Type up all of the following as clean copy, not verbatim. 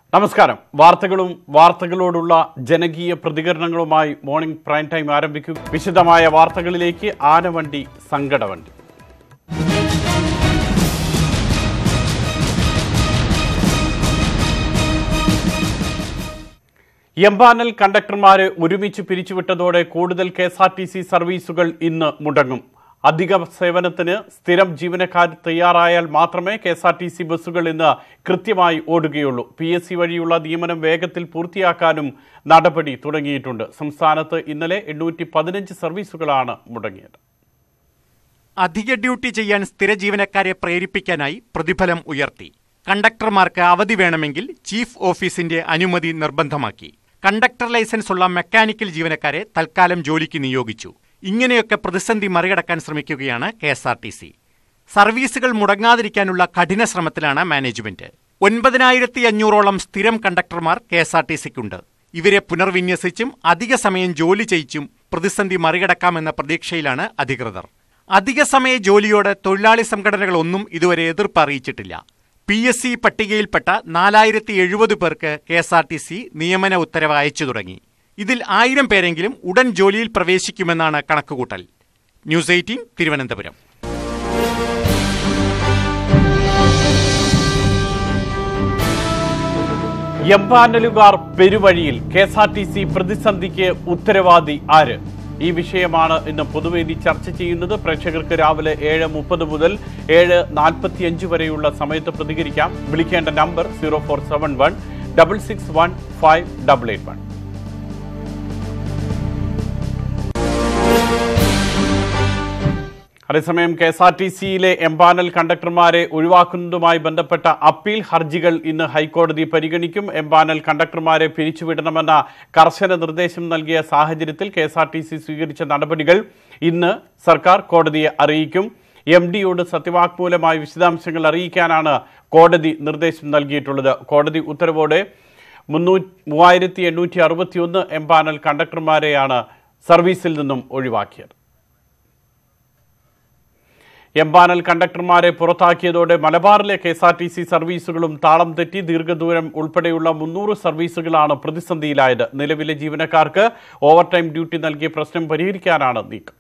നമസ്കാരം. വാർത്തകളോടുള്ള ജനകീയ പ്രതികരണങ്ങളുമായി morning prime time ആരംഭിക്കും. വിശദമായ വാർത്തകളിലേക്ക്. ആനവണ്ടി സങ്കടവണ്ടി. എംപാനൽ കണ്ടക്ടർമാരെ ഒരുമിച്ച് പിരിച്ചുവിട്ടതോടെ കൂടുതൽ KSRTC സർവീസുകൾ ഇന്ന് മുടങ്ങും. അധിക സേവനത്തിന് സ്ഥിരം ജീവനക്കാർ തയ്യാറായാൽ മാത്രമേ KSRTC ബസ്സുകൾ ഇന്ന് കൃത്യമായി ഓടുകയുള്ളൂ. PSC വഴിയുള്ള നിയമനം വേഗത്തിൽ പൂർത്തിയാക്കാനും നടപടി തുടങ്ങിയിട്ടുണ്ട്. സംസ്ഥാനത്ത് ഇന്നലെ 815 സർവീസുകളാണ് മുടങ്ങിയത്. അധിക ഡ്യൂട്ടി ചെയ്യാൻ സ്ഥിര ജീവനക്കാരെ പ്രേരിപ്പിക്കാനായി പ്രതിഫലം ഉയർത്തി. കണ്ടക്ടർമാർക്ക് അവധി വേണമെങ്കിൽ ചീഫ് ഓഫീസിന്റെ അനുമതി നിർബന്ധമാക്കി. കണ്ടക്ടർ ലൈസൻസ് ഉള്ള മെക്കാനിക്കൽ ജീവനക്കാരെ തൽക്കാലം ജോലിക്ക് നിയോഗിച്ചു. ഇങ്ങനെയൊക്കെ പ്രതിസന്ധി മറികടക്കാൻ ശ്രമിക്കുകയാണ് KSRTC. സർവീസുകൾ മുടങ്ങാതിരിക്കാനുള്ള കഠിന ശ്രമത്തിലാണ് മാനേജ്മെന്റ്. 9500ഓളം സ്ഥിരം കണ്ടക്ടർമാർ KSRTCക്കുണ്ട്. ഇവരെ പുനർവിന്യസിച്ചും അധിക സമയം ജോലി ചെയ്യിച്ചും പ്രതിസന്ധി മറികടക്കാമെന്ന പ്രതീക്ഷയിലാണ് അധികൃതർ. അധിക സമയ ജോലിയോട് തൊഴിലാളി സംഘടനകളൊന്നും ഇതുവരെ എതിർപ്പ് അറിയിച്ചിട്ടില്ല. PSC പട്ടികയിൽപ്പെട്ട 4070 പേർക്ക് KSRTC നിയമന ഉത്തരവ് അയച്ചു തുടങ്ങി. ഇതിൽ 1000 പേരെങ്കിലും ഉടൻ ജോലിയിൽ പ്രവേശിക്കുമെന്നാണ് കണക്കുകൂട്ടൽ. ന്യൂസ് 18 തിരുവനന്തപുരം. എംപാനലുകാർ പെരുവഴിയിൽ. KSRTC പ്രതിസന്ധിക്ക് ഉത്തരവാദി ആര്? ഈ വിഷയമാണ് ഇന്ന് പൊതുവേദി ചർച്ച ചെയ്യുന്നത്. പ്രേക്ഷകർക്ക് രാവിലെ 7:30 മുതൽ 7:45 വരെയുള്ള സമയത്ത് പ്രതികരിക്കാം. വിളിക്കേണ്ട നമ്പർ 0471 661 5881. അതേസമയം KSRTCയിലെ എംപാനൽ കണ്ടക്ടർമാരെ ഒഴിവാക്കുന്നതുമായി ബന്ധപ്പെട്ട അപ്പീൽ ഹർജികൾ ഇന്ന് ഹൈക്കോടതി പരിഗണിക്കും. എംപാനൽ കണ്ടക്ടർമാരെ പിരിച്ചുവിടണമെന്ന കർശന നിർദ്ദേശം നൽകിയ സാഹചര്യത്തിൽ KSRTC സ്വീകരിച്ച നടപടികൾ ഇന്ന് സർക്കാർ കോടതിയെ അറിയിക്കും. MDയോട് സത്യവാങ്മൂലമായി വിശദാംശങ്ങൾ അറിയിക്കാനാണ് കോടതി നിർദ്ദേശം നൽകിയിട്ടുള്ളത്. കോടതി ഉത്തരവോടെ 3861 എംപാനൽ കണ്ടക്ടർമാരെയാണ് സർവീസിൽ നിന്നും ഒഴിവാക്കിയത്. എംപാനൽ കണ്ടക്ടർമാരെ പുറത്താക്കിയതോടെ മലബാറിലെ KSRTC സർവീസുകളും താളം തെറ്റി. ദീർഘദൂരം ഉൾപ്പെടെയുള്ള 300 സർവീസുകളാണ് പ്രതിസന്ധിയിലായത്. നിലവിലെ ജീവനക്കാർക്ക് ഓവർടൈം ഡ്യൂട്ടി നൽകിയ പ്രശ്നം പരിഹരിക്കാനാണ് നീക്കം.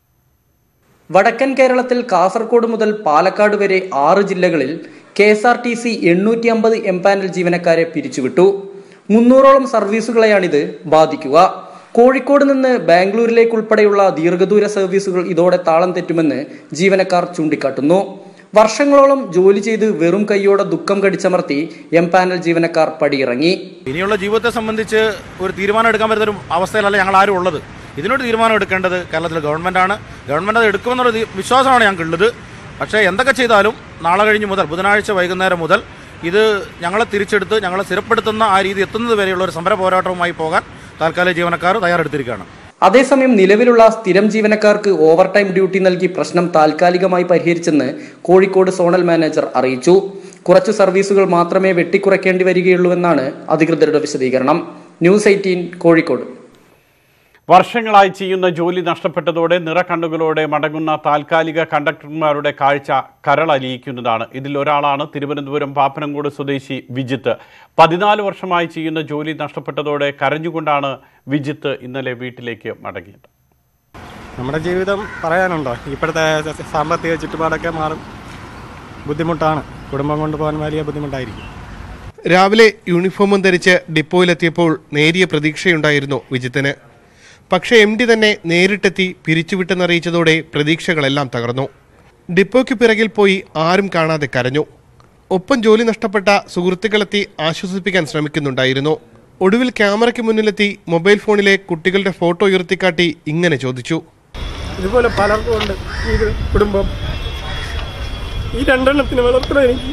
വടക്കൻ കേരളത്തിൽ കാസർഗോഡ് മുതൽ പാലക്കാട് വരെ 6 ജില്ലകളിൽ KSRTC 850 എംപാനൽ ജീവനക്കാരെ പിരിച്ചുവിട്ടു. 300ഓളം സർവീസുകളെയാണിത് ബാധിക്കുക. കോഴിക്കോട് നിന്ന് ബാംഗ്ലൂരിലേക്ക് ഉൾപ്പെടെയുള്ള ദീർഘദൂര സർവീസുകൾ ഇതോടെ താളം തെറ്റുമെന്ന് ജീവനക്കാർ ചൂണ്ടിക്കാട്ടുന്നു. വർഷങ്ങളോളം ജോലി ചെയ്ത് വെറും കൈയോടെ ദുഃഖം കടിച്ചമർത്തി എംപാനൽ ജീവനക്കാർ പടിയിറങ്ങി. ഇനിയുള്ള ജീവിതത്തെ സംബന്ധിച്ച് ഒരു തീരുമാനം എടുക്കാൻ പറ്റുന്ന ഒരു അവസ്ഥയിലല്ല ഞങ്ങൾ ആരും ഉള്ളത്. ഇതിനൊരു തീരുമാനം എടുക്കേണ്ടത് കേരളത്തിലെ ഗവൺമെൻറ്റാണ്. ഗവൺമെൻറ് അത് എടുക്കുമെന്നുള്ള വിശ്വാസമാണ് ഞങ്ങൾക്കുള്ളത്. പക്ഷേ എന്തൊക്കെ ചെയ്താലും നാളെ കഴിഞ്ഞ് മുതൽ ബുധനാഴ്ച വൈകുന്നേരം മുതൽ ഇത് ഞങ്ങളെ തിരിച്ചെടുത്ത് ഞങ്ങളെ സ്ഥിരപ്പെടുത്തുന്ന ആ രീതി എത്തുന്നത് വരെയുള്ള ഒരു സമര പോരാട്ടവുമായി പോകാൻ താൽക്കാലിക ജീവനക്കാർ തയ്യാറെടുത്തിരിക്കുകയാണ്. അതേസമയം നിലവിലുള്ള സ്ഥിരം ജീവനക്കാർക്ക് ഓവർടൈം ഡ്യൂട്ടി നൽകി പ്രശ്നം താൽക്കാലികമായി പരിഹരിച്ചെന്ന് കോഴിക്കോട് സോണൽ മാനേജർ അറിയിച്ചു. കുറച്ചു സർവീസുകൾ മാത്രമേ വെട്ടിക്കുറയ്ക്കേണ്ടി വരികയുള്ളൂവെന്നാണ് അധികൃതരുടെ വിശദീകരണം. ന്യൂസ് 18 കോഴിക്കോട്. വർഷങ്ങളായി ചെയ്യുന്ന ജോലി നഷ്ടപ്പെട്ടതോടെ നിറക്കണ്ണുകളോടെ മടങ്ങുന്ന താൽക്കാലിക കണ്ടക്ടർമാരുടെ കാഴ്ച കരളലിയിക്കുന്നതാണ്. ഇതിൽ ഒരാളാണ് തിരുവനന്തപുരം പാപ്പനംകോട് സ്വദേശി വിജിത്ത്. 14 വർഷമായി ചെയ്യുന്ന ജോലി നഷ്ടപ്പെട്ടതോടെ കരഞ്ഞുകൊണ്ടാണ് വിജിത്ത് ഇന്നലെ വീട്ടിലേക്ക് മടങ്ങിയത്. നമ്മുടെ ജീവിതം പറയാനുണ്ടോ? ഇപ്പോഴത്തെ സാമ്പത്തിക ചുറ്റുപാടൊക്കെ മാറും. ബുദ്ധിമുട്ടാണ്. കുടുംബം കൊണ്ടുപോകാൻ വലിയ ബുദ്ധിമുട്ടായിരിക്കും. രാവിലെ യൂണിഫോമും ധരിച്ച് ഡിപ്പോയിലെത്തിയപ്പോൾ നേരിയ പ്രതീക്ഷയുണ്ടായിരുന്നു വിജിത്തിന്. പക്ഷേ MD തന്നെ നേരിട്ടെത്തി പിരിച്ചുവിട്ടെന്നറിയിച്ചതോടെ പ്രതീക്ഷകളെല്ലാം തകർന്നു. ഡിപ്പോയ്ക്ക് പിറകിൽ പോയി ആരും കാണാതെ കരഞ്ഞു. ഒപ്പം ജോലി നഷ്ടപ്പെട്ട സുഹൃത്തുക്കളെത്തി ആശ്വസിപ്പിക്കാൻ ശ്രമിക്കുന്നുണ്ടായിരുന്നു. ഒടുവിൽ ക്യാമറയ്ക്ക് മുന്നിലെത്തി മൊബൈൽ ഫോണിലെ കുട്ടികളുടെ ഫോട്ടോ ഉയർത്തിക്കാട്ടി ഇങ്ങനെ ചോദിച്ചു. ഇതുപോലെ പലർക്കും ഉണ്ട് ഈ കുടുംബം. ഈ 2 എണ്ണത്തിന് വളർത്തണം എനിക്ക്.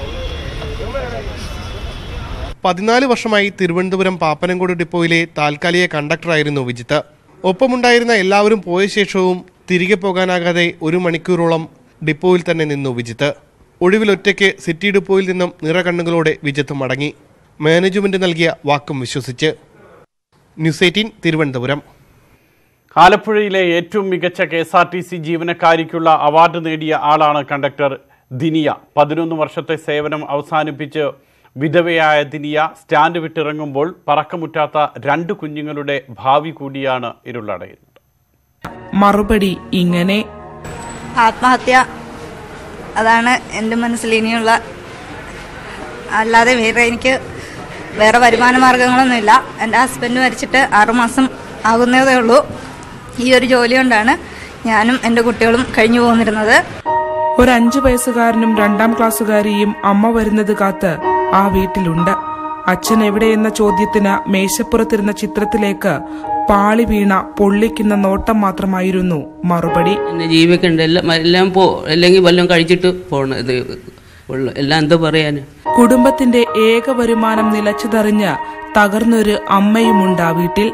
14 വർഷമായി തിരുവനന്തപുരം പാപ്പനംകോട് ഡിപ്പോയിലെ താൽക്കാലിക കണ്ടക്ടറായിരുന്നു വിജിത്ത്. ഒപ്പമുണ്ടായിരുന്ന എല്ലാവരും പോയ ശേഷവും തിരികെ പോകാനാകാതെ 1 മണിക്കൂറോളം ഡിപ്പോയിൽ തന്നെ നിന്നു വിജിത്ത്. ഒടുവിൽ ഒറ്റയ്ക്ക് സിറ്റി ഡിപ്പോയിൽ നിന്നും നിറകണ്ണുകളോടെ വിജിത്ത് മടങ്ങി. മാനേജ്മെന്റ് നൽകിയ വാക്കും വിശ്വസിച്ച്. ന്യൂസ് 18 തിരുവനന്തപുരം. ആലപ്പുഴയിലെ ഏറ്റവും മികച്ച KSRTC ജീവനക്കാരിക്കുള്ള അവാർഡ് നേടിയ ആളാണ് കണ്ടക്ടർ ദിനിയ. 11 വർഷത്തെ സേവനം അവസാനിപ്പിച്ച് വിധവയായ ദിനിയ സ്റ്റാൻഡ് വിട്ടിറങ്ങുമ്പോൾ പറക്കമുറ്റാത്ത 2 കുഞ്ഞുങ്ങളുടെ ഭാവി കൂടിയാണ് ഇരുളടയുന്നത്. മറുപടി ഇങ്ങനെ: ആത്മഹത്യ, അതാണ് എൻ്റെ മനസ്സിൽ ഇനിയുള്ള. അല്ലാതെ എനിക്ക് വേറെ വരുമാന മാർഗങ്ങളൊന്നുമില്ല. എൻ്റെ ഹസ്ബൻഡ് മരിച്ചിട്ട് 6 മാസം ആകുന്നതേ ഉള്ളൂ. ഈ ഒരു ജോലി കൊണ്ടാണ് ഞാനും എൻ്റെ കുട്ടികളും കഴിഞ്ഞു പോന്നിരുന്നത്. ഒരു 5 വയസ്സുകാരനും 2ാം ക്ലാസ്സുകാരിയും അമ്മ വരുന്നത് കാത്ത് ആ വീട്ടിലുണ്ട്. അച്ഛൻ എവിടെയെന്ന ചോദ്യത്തിന് മേശപ്പുറത്തിരുന്ന ചിത്രത്തിലേക്ക് പാളി വീണ പൊള്ളിക്കുന്ന നോട്ടം മാത്രമായിരുന്നു മറുപടി. ജീവിക്കണ്ട, എല്ലാം അല്ലെങ്കിൽ വല്ലതും കഴിച്ചിട്ട് പോകണം. ഇത് എല്ലാം എന്താ പറയാന്? കുടുംബത്തിന്റെ ഏക വരുമാനം നിലച്ചുതറിഞ്ഞ് തകർന്നൊരു അമ്മയുമുണ്ട് ആ വീട്ടിൽ.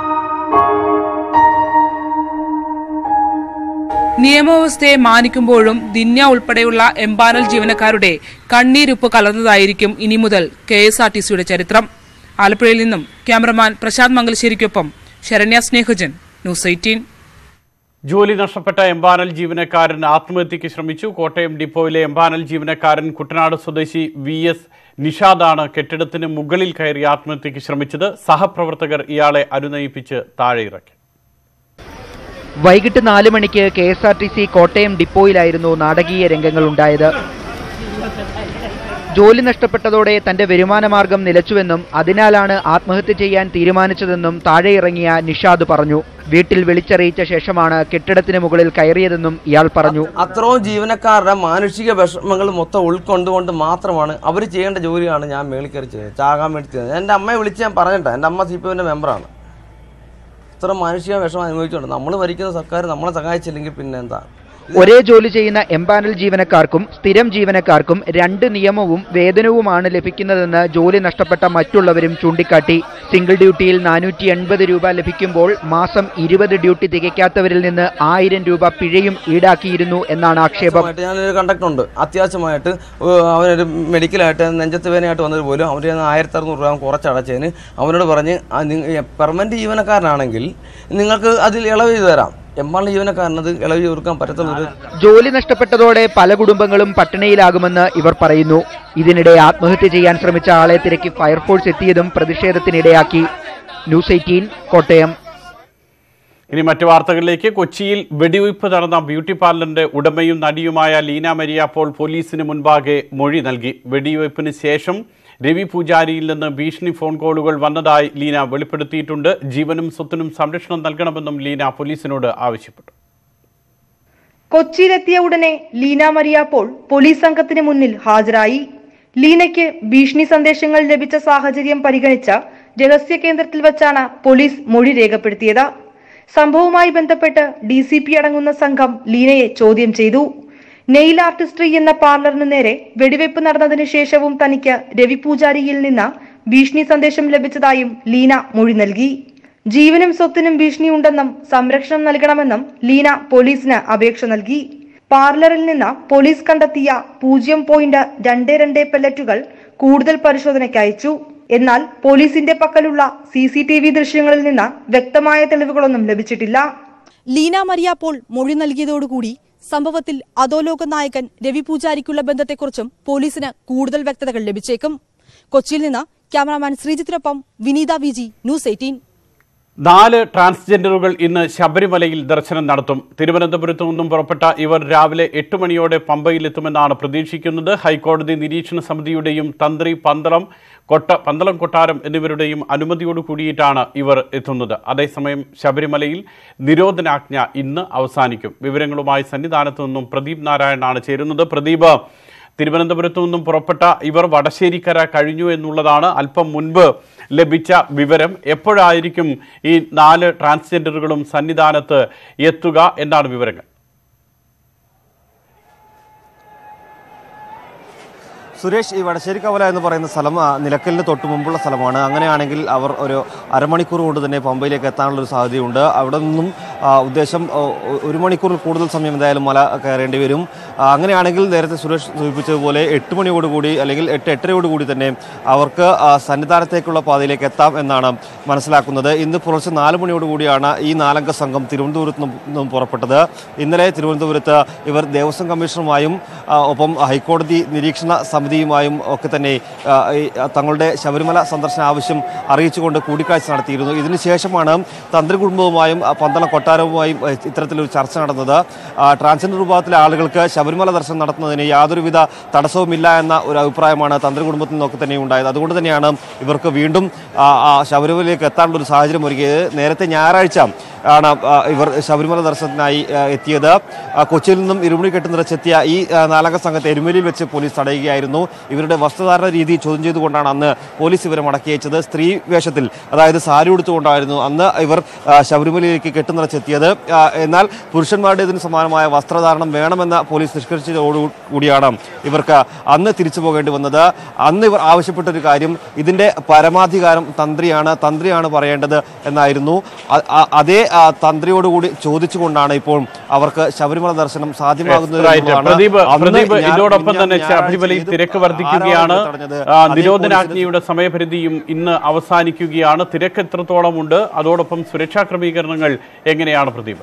നിയമവ്യവസ്ഥയെ മാനിക്കുമ്പോഴും ദിന്യ ഉൾപ്പെടെയുള്ള എംപാനൽ ജീവനക്കാരുടെ കണ്ണീരുപ്പ് കലർന്നതായിരിക്കും ഇനി മുതൽ KSRTCയുടെ ചരിത്രം. ആലപ്പുഴയിൽ നിന്നും ക്യാമറമാൻ പ്രശാന്ത് മംഗലശ്ശേരിക്കൊപ്പം ശരണ്യ സ്നേഹജൻ, ന്യൂസ് 18. ജോലി നഷ്ടപ്പെട്ട എംപാനൽ ജീവനക്കാരൻ ആത്മഹത്യയ്ക്ക് ശ്രമിച്ചു. കോട്ടയം ഡിപ്പോയിലെ എംപാനൽ ജീവനക്കാരൻ കുട്ടനാട് സ്വദേശി VS നിഷാദാണ് കെട്ടിടത്തിന് മുകളിൽ കയറി ആത്മഹത്യയ്ക്ക് ശ്രമിച്ചത്. സഹപ്രവർത്തകർ ഇയാളെ അനുനയിപ്പിച്ച് താഴെയിറക്കി. വൈകിട്ട് 4 മണിക്ക് KSRTC കോട്ടയം ഡിപ്പോയിലായിരുന്നു നാടകീയ രംഗങ്ങളുണ്ടായത്. ജോലി നഷ്ടപ്പെട്ടതോടെ തന്റെ വരുമാനമാർഗം നിലച്ചുവെന്നും അതിനാലാണ് ആത്മഹത്യ ചെയ്യാൻ തീരുമാനിച്ചതെന്നും താഴെയിറങ്ങിയ നിഷാദ് പറഞ്ഞു. വീട്ടിൽ വിളിച്ചറിയിച്ച ശേഷമാണ് കെട്ടിടത്തിന് മുകളിൽ കയറിയതെന്നും ഇയാൾ പറഞ്ഞു. അത്രയും ജീവനക്കാരുടെ മാനുഷിക വിഷമങ്ങൾ മൊത്തം ഉൾക്കൊണ്ടുകൊണ്ട് മാത്രമാണ് അവർ ചെയ്യേണ്ട ജോലിയാണ് ഞാൻ മേളിൽ കയറി ചെയ്തത്. ചാകാൻ വേണ്ടി ചെയ്തത്. എൻ്റെ അമ്മയെ വിളിച്ച് ഞാൻ പറഞ്ഞിട്ടാണ്. എൻ്റെ അമ്മ CPMന്റെ മെമ്പറാണ്. ഇത്ര മാനുഷിക വിഷമം അനുഭവിച്ചുകൊണ്ട് നമ്മൾ ഭരിക്കുന്ന സർക്കാർ നമ്മളെ സഹായിച്ചില്ലെങ്കിൽ പിന്നെ എന്താ? ഒരേ ജോലി ചെയ്യുന്ന എംപാനൽ ജീവനക്കാർക്കും സ്ഥിരം ജീവനക്കാർക്കും 2 നിയമവും വേതനവുമാണ് ലഭിക്കുന്നതെന്ന് ജോലി നഷ്ടപ്പെട്ട മറ്റുള്ളവരും ചൂണ്ടിക്കാട്ടി. സിംഗിൾ ഡ്യൂട്ടിയിൽ 480 രൂപ ലഭിക്കുമ്പോൾ മാസം 20 ഡ്യൂട്ടി തികയ്ക്കാത്തവരിൽ നിന്ന് 1000 രൂപ പിഴയും ഈടാക്കിയിരുന്നു എന്നാണ് ആക്ഷേപം. ഞാനൊരു കണ്ടക്ടറുണ്ട്, അത്യാവശ്യമായിട്ട് അവനൊരു മെഡിക്കലായിട്ട് നെഞ്ചത്ത് വേദനയായിട്ട് വന്നത് പോലും അവർ 1600 രൂപ കുറച്ചടച്ചതിന് അവനോട് പറഞ്ഞ് പെർമനന്റ് ജീവനക്കാരനാണെങ്കിൽ നിങ്ങൾക്ക് അതിൽ ഇളവ് ചെയ്തു തരാം. എംപാനൽ ജീവനക്കാരനത് ഇളവ് കൊടുക്കാൻ പറ്റത്തുള്ളൂ. ജോലി നഷ്ടപ്പെട്ടതോടെ പല കുടുംബങ്ങളും പട്ടിണിയിലാകുമെന്ന് ഇവർ പറയുന്നു. ഇതിനിടെ ആത്മഹത്യ ചെയ്യാൻ ശ്രമിച്ച ആളെ തിരക്കി ഫയർഫോഴ്സ് എത്തിയതും പ്രതിഷേധത്തിനിടയാക്കി. ന്യൂസ് 18 കോട്ടയം. ഇനി മറ്റു വാർത്തകളിലേക്ക്. കൊച്ചിയിൽ വെടിവയ്പ് നടന്ന ബ്യൂട്ടി പാർലറിന്റെ ഉടമയും നടിയുമായ ലീന മരിയ പോൾ പോലീസിന് മുൻപാകെ മൊഴി നൽകി. വെടിവയ്പ്പിന് ശേഷം രവി പൂജാരിയിൽ നിന്ന് ഭീഷണി ഫോൺ കോളുകൾ വന്നതായി ലീന വെളിപ്പെടുത്തിയിട്ടുണ്ട്. ജീവനും സ്വത്തിനും സംരക്ഷണം നൽകണമെന്നും ലീന പോലീസിനോട് ആവശ്യപ്പെട്ടു. കൊച്ചിയിലെത്തിയ ഉടനെ ലീന മരിയ പോൾ പോലീസ് സംഘത്തിന് മുന്നിൽ ഹാജരായി. ലീനയ്ക്ക് ഭീഷണി സന്ദേശങ്ങൾ ലഭിച്ച സാഹചര്യം പരിഗണിച്ച രഹസ്യ കേന്ദ്രത്തിൽ വച്ചാണ് പോലീസ് മൊഴി രേഖപ്പെടുത്തിയത്. സംഭവവുമായി ബന്ധപ്പെട്ട് DCP അടങ്ങുന്ന സംഘം ലീനയെ ചോദ്യം ചെയ്തു. നെയിൽ ആർട്ടിസ്ട്രി എന്ന പാർലറിന് നേരെ വെടിവെപ്പ് നടന്നതിന് ശേഷവും തനിക്ക് രവി പൂജാരിയിൽ നിന്ന് ഭീഷണി സന്ദേശം ലഭിച്ചതായും ലീന മൊഴി നൽകി. ജീവനും സ്വത്തിനും ഭീഷണിയുണ്ടെന്നും സംരക്ഷണം നൽകണമെന്നും ലീന പോലീസിന് അപേക്ഷ നൽകി. പാർലറിൽ നിന്ന് പോലീസ് കണ്ടെത്തിയ 0.22 പെല്ലറ്റുകൾ കൂടുതൽ പരിശോധനയ്ക്ക് അയച്ചു. എന്നാൽ പോലീസിന്റെ പക്കലുള്ള CCTV ദൃശ്യങ്ങളിൽ നിന്ന് വ്യക്തമായ തെളിവുകളൊന്നും ലഭിച്ചിട്ടില്ല. ലീന മരിയ പോൾ മൊഴി നൽകിയതോടുകൂടി സംഭവത്തിൽ അധോലോക നായകൻ രവി പൂജാരിക്കുള്ള ബന്ധത്തെക്കുറിച്ചും പോലീസിന് കൂടുതൽ വ്യക്തതകൾ ലഭിച്ചേക്കും. കൊച്ചിയിൽ നിന്ന് ക്യാമറാമാൻ ശ്രീജിത്തിനൊപ്പം വിനീത VG, ന്യൂസ് 18. 4 ട്രാൻസ്ജെൻഡറുകൾ ഇന്ന് ശബരിമലയിൽ ദർശനം നടത്തും. തിരുവനന്തപുരത്തു നിന്നും പുറപ്പെട്ട ഇവർ രാവിലെ 8 മണിയോടെ പമ്പയിലെത്തുമെന്നാണ് പ്രതീക്ഷിക്കുന്നത്. ഹൈക്കോടതി നിരീക്ഷണ സമിതിയുടെയും തന്ത്രി പന്തളം കൊട്ടാരം എന്നിവരുടെയും അനുമതിയോട് കൂടിയിട്ടാണ് ഇവർ എത്തുന്നത്. അതേസമയം ശബരിമലയിൽ നിരോധനാജ്ഞ ഇന്ന് അവസാനിക്കും. വിവരങ്ങളുമായി സന്നിധാനത്തു നിന്നും പ്രദീപ് നാരായണനാണ് ചേരുന്നത്. പ്രദീപ്, തിരുവനന്തപുരത്തു നിന്നും പുറപ്പെട്ട ഇവർ വടശ്ശേരിക്കര കഴിഞ്ഞു എന്നുള്ളതാണ് അല്പം മുൻപ് ലഭിച്ച വിവരം. എപ്പോഴായിരിക്കും ഈ 4 ട്രാൻസ്ജെൻഡറുകളും സന്നിധാനത്ത് എത്തുക എന്നാണ് വിവരങ്ങൾ? സുരേഷ്, ഈ വടശ്ശേരിക്കവല എന്ന് പറയുന്ന സ്ഥലം നിലക്കലിന് തൊട്ട് മുമ്പുള്ള സ്ഥലമാണ്. അങ്ങനെയാണെങ്കിൽ അവർ ഒരു അരമണിക്കൂർ കൊണ്ട് തന്നെ പമ്പയിലേക്ക് എത്താനുള്ളൊരു സാധ്യതയുണ്ട്. അവിടെ നിന്നും ഉദ്ദേശം 1 മണിക്കൂറിൽ കൂടുതൽ സമയം എന്തായാലും മല കയറേണ്ടി വരും. അങ്ങനെയാണെങ്കിൽ നേരത്തെ സുരേഷ് സൂചിപ്പിച്ചതുപോലെ 8 മണിയോടുകൂടി അല്ലെങ്കിൽ 8:30 തന്നെ അവർക്ക് സന്നിധാനത്തേക്കുള്ള പാതയിലേക്ക് എത്താം എന്നാണ് മനസ്സിലാക്കുന്നത്. ഇന്ന് പുലർച്ചെ 4 മണിയോടുകൂടിയാണ് ഈ 4 അംഗ സംഘം തിരുവനന്തപുരത്ത് നിന്നും പുറപ്പെട്ടത്. ഇന്നലെ തിരുവനന്തപുരത്ത് ഇവർ ദേവസ്വം കമ്മീഷണറുമായും ഒപ്പം ഹൈക്കോടതി നിരീക്ഷണ സമിതി സമിതിയുമായും ഒക്കെ തന്നെ തങ്ങളുടെ ശബരിമല സന്ദർശന ആവശ്യം അറിയിച്ചുകൊണ്ട് കൂടിക്കാഴ്ച നടത്തിയിരുന്നു. ഇതിനുശേഷമാണ് തന്ത്രി കുടുംബവുമായും പന്തളം കൊട്ടാരവുമായും ഇത്തരത്തിലൊരു ചർച്ച നടന്നത്. ട്രാൻസ്ജെൻഡർ വിഭാഗത്തിലെ ആളുകൾക്ക് ശബരിമല ദർശനം നടത്തുന്നതിന് യാതൊരുവിധ തടസ്സവുമില്ല എന്ന ഒരു അഭിപ്രായമാണ് തന്ത്രി കുടുംബത്തിൽ നിന്നൊക്കെ തന്നെ ഉണ്ടായത്. അതുകൊണ്ട് തന്നെയാണ് ഇവർക്ക് വീണ്ടും ശബരിമലയിലേക്ക് എത്താനുള്ള ഒരു സാഹചര്യം ഒരുക്കിയത്. നേരത്തെ ഞായറാഴ്ച ആണ് ഇവർ ശബരിമല ദർശനത്തിനായി എത്തിയത്. കൊച്ചിയിൽ നിന്നും ഇരുമുടിക്കെട്ട് നിറച്ചെത്തിയ ഈ 4 അംഗ സംഘത്തെ എരുമേലിയിൽ വെച്ച് പോലീസ് തടയുകയായിരുന്നു. ഇവരുടെ വസ്ത്രധാരണ രീതി ചോദ്യം ചെയ്തുകൊണ്ടാണ് അന്ന് പോലീസ് ഇവരെ മടക്കി അയച്ചത്. സ്ത്രീ വേഷത്തിൽ, അതായത് സാരി ഉടുത്തുകൊണ്ടായിരുന്നു അന്ന് ഇവർ ശബരിമലയിലേക്ക് കെട്ടുനിറച്ചെത്തിയത്. എന്നാൽ പുരുഷന്മാരുടേതിന് സമാനമായ വസ്ത്രധാരണം വേണമെന്ന പോലീസ് നിഷ്കർഷിച്ചതോടുകൂടിയാണ് ഇവർക്ക് അന്ന് തിരിച്ചു പോകേണ്ടി വന്നത്. അന്ന് ഇവർ ആവശ്യപ്പെട്ടൊരു കാര്യം, ഇതിന്റെ പരമാധികാരം തന്ത്രിയാണ് പറയേണ്ടത് എന്നായിരുന്നു. അതേ തന്ത്രിയോടുകൂടി ചോദിച്ചുകൊണ്ടാണ് ഇപ്പോൾ അവർക്ക് ശബരിമല ദർശനം സാധ്യമാകുന്നത്. ഇതോടൊപ്പം തന്നെ ശബരിമലയിൽ തിരക്ക് വർദ്ധിക്കുകയാണ്. നിരോധനാജ്ഞയുടെ സമയപരിധിയും ഇന്ന് അവസാനിക്കുകയാണ്. തിരക്ക് എത്രത്തോളം ഉണ്ട്? അതോടൊപ്പം സുരക്ഷാ ക്രമീകരണങ്ങൾ എങ്ങനെയാണ് പ്രദീപ്?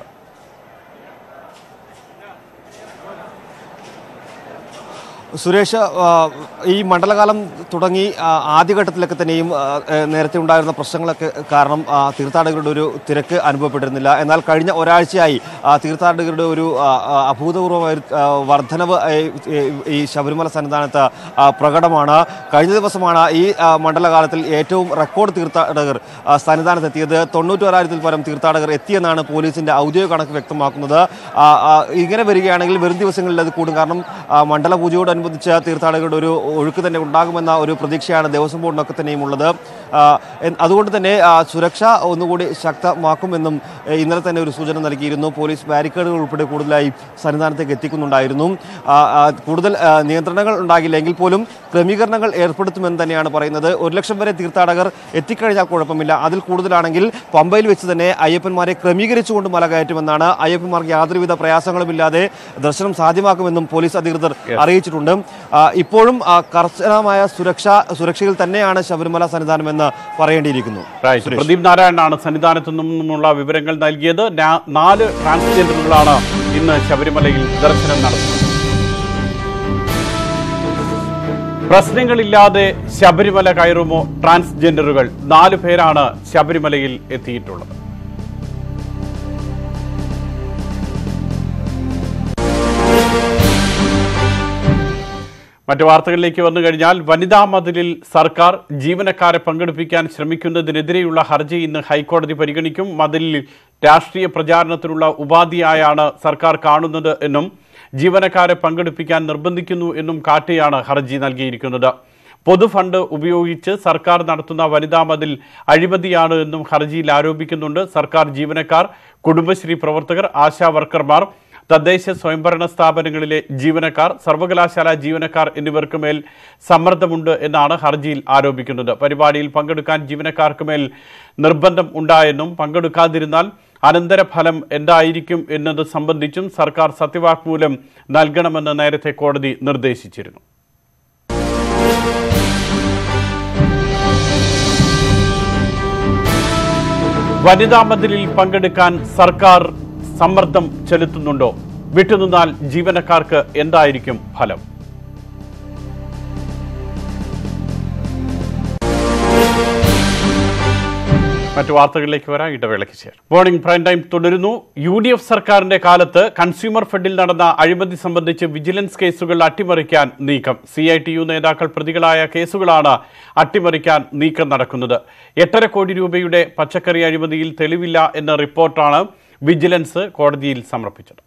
സുരേഷ്, ഈ മണ്ഡലകാലം തുടങ്ങി ആദ്യഘട്ടത്തിലൊക്കെ തന്നെയും നേരത്തെ ഉണ്ടായിരുന്ന പ്രശ്നങ്ങളൊക്കെ കാരണം തീർത്ഥാടകരുടെ ഒരു തിരക്ക് അനുഭവപ്പെട്ടിരുന്നില്ല. എന്നാൽ കഴിഞ്ഞ ഒരാഴ്ചയായി തീർത്ഥാടകരുടെ ഒരു അഭൂതപൂർവമായ വർധനവ് ഈ ശബരിമല സന്നിധാനത്ത് പ്രകടമാണ്. കഴിഞ്ഞ ദിവസമാണ് ഈ മണ്ഡലകാലത്തിൽ ഏറ്റവും റെക്കോർഡ് തീർത്ഥാടകർ സന്നിധാനത്തെത്തിയത്. 91,000-ൽ പരം തീർത്ഥാടകർ എത്തിയെന്നാണ് പോലീസിന്റെ ഔദ്യോഗിക കണക്ക് വ്യക്തമാക്കുന്നത്. ഇങ്ങനെ വരികയാണെങ്കിൽ വരും ദിവസങ്ങളിൽ അത് കൂടും. കാരണം മണ്ഡല പൂജയോടനുബന്ധിച്ച് തീർത്ഥാടകരുടെ ഒരു ഒഴുക്ക് തന്നെ ഉണ്ടാകുമെന്ന ഒരു പ്രതീക്ഷയാണ് ദേവസ്വം ബോർഡിനൊക്കെ തന്നെയും ഉള്ളത്. അതുകൊണ്ട് തന്നെ സുരക്ഷ ഒന്നുകൂടി ശക്തമാക്കുമെന്നും ഇന്നലെ തന്നെ ഒരു സൂചന നൽകിയിരുന്നു. പോലീസ് ബാരിക്കേഡുകൾ ഉൾപ്പെടെ കൂടുതലായി സന്നിധാനത്തേക്ക് എത്തിക്കുന്നുണ്ടായിരുന്നു. കൂടുതൽ നിയന്ത്രണങ്ങൾ ഉണ്ടാകില്ലെങ്കിൽ പോലും ക്രമീകരണങ്ങൾ ഏർപ്പെടുത്തുമെന്ന് തന്നെയാണ് പറയുന്നത്. 1 ലക്ഷം വരെ തീർത്ഥാടകർ എത്തിക്കഴിഞ്ഞാൽ കുഴപ്പമില്ല. അതിൽ കൂടുതലാണെങ്കിൽ പമ്പയിൽ വെച്ച് തന്നെ അയ്യപ്പന്മാരെ ക്രമീകരിച്ചുകൊണ്ട് മല കയറ്റുമെന്നാണ്. അയ്യപ്പന്മാർക്ക് യാതൊരുവിധ പ്രയാസങ്ങളുമില്ലാതെ ദർശനം സാധ്യമാക്കുമെന്നും പോലീസ് അധികൃതർ അറിയിച്ചിട്ടുണ്ട്. ഇപ്പോഴും കർശനമായ സുരക്ഷയിൽ തന്നെയാണ് ശബരിമല സന്നിധാനം എന്ന് പറയേണ്ടിയിരിക്കുന്നു. പ്രദീപ് നാരായണനാണ് സന്നിധാനത്തു നിന്നുമുള്ള വിവരങ്ങൾ നൽകിയത്. 4 ട്രാൻസ്ജെൻഡറുകളാണ് ഇന്ന് ശബരിമലയിൽ ദർശനം നടത്തുന്നത്. പ്രശ്നങ്ങളില്ലാതെ ശബരിമല കയറുമോ ട്രാൻസ്ജെൻഡറുകൾ? 4 പേരാണ് ശബരിമലയിൽ എത്തിയിട്ടുള്ളത്. മറ്റു വാർത്തകളിലേക്ക് വന്നു കഴിഞ്ഞാൽ, വനിതാ മതിലിൽ സർക്കാർ ജീവനക്കാരെ പങ്കെടുപ്പിക്കാൻ ശ്രമിക്കുന്നതിനെതിരെയുള്ള ഹർജി ഇന്ന് ഹൈക്കോടതി പരിഗണിക്കും. മതിലിൽ രാഷ്ട്രീയ പ്രചാരണത്തിനുള്ള ഉപാധിയായാണ് സർക്കാർ കാണുന്നത് എന്നും ജീവനക്കാരെ പങ്കെടുപ്പിക്കാൻ നിർബന്ധിക്കുന്നു എന്നും കാട്ടിയാണ് ഹർജി നൽകിയിരിക്കുന്നത്. പൊതുഫണ്ട് ഉപയോഗിച്ച് സർക്കാർ നടത്തുന്ന വനിതാ മതിൽ അഴിമതിയാണ് എന്നും ഹർജിയിൽ ആരോപിക്കുന്നുണ്ട്. സർക്കാർ ജീവനക്കാർ, കുടുംബശ്രീ പ്രവർത്തകർ, ആശാ വർക്കർമാർ, തദ്ദേശ സ്വയംഭരണ സ്ഥാപനങ്ങളിലെ ജീവനക്കാർ, സർവകലാശാല ജീവനക്കാർ എന്നിവർക്ക് മേൽ സമ്മർദ്ദമുണ്ട് എന്നാണ് ഹർജിയിൽ ആരോപിക്കുന്നത്. പരിപാടിയിൽ പങ്കെടുക്കാൻ ജീവനക്കാർക്ക് മേൽ നിർബന്ധം ഉണ്ടായെന്നും പങ്കെടുക്കാതിരുന്നാൽ അനന്തരഫലം എന്തായിരിക്കും എന്നത് സംബന്ധിച്ചും സർക്കാർ സത്യവാങ്മൂലം നൽകണമെന്ന് നേരത്തെ കോടതി നിർദ്ദേശിച്ചിരുന്നു. വനിതാ മതിലിൽ പങ്കെടുക്കാൻ സർക്കാർ സമ്മർദ്ദം ചെലുത്തുന്നുണ്ടോ? വിട്ടുനിന്നാൽ ജീവനക്കാർക്ക് എന്തായിരിക്കും ഫലം? മറ്റു വാർത്തകളിലേക്ക് വരാം, ഇടവേളയ്ക്ക് ശേഷം. മോർണിംഗ് പ്രൈം ടൈം തുടരുന്നു. UDF സർക്കാരിന്റെ കാലത്ത് കൺസ്യൂമർ ഫെഡിൽ നടന്ന അഴിമതി സംബന്ധിച്ച് വിജിലൻസ് കേസുകൾ അട്ടിമറിക്കാൻ നീക്കം. CITU നേതാക്കൾ പ്രതികളായ കേസുകളാണ് അട്ടിമറിക്കാൻ നീക്കം നടക്കുന്നത്. 8.5 കോടി രൂപയുടെ പച്ചക്കറി അഴിമതിയിൽ തെളിവില്ല എന്ന റിപ്പോർട്ടാണ് വിജിലൻസ് കോടതിയിൽ സമർപ്പിച്ചത്.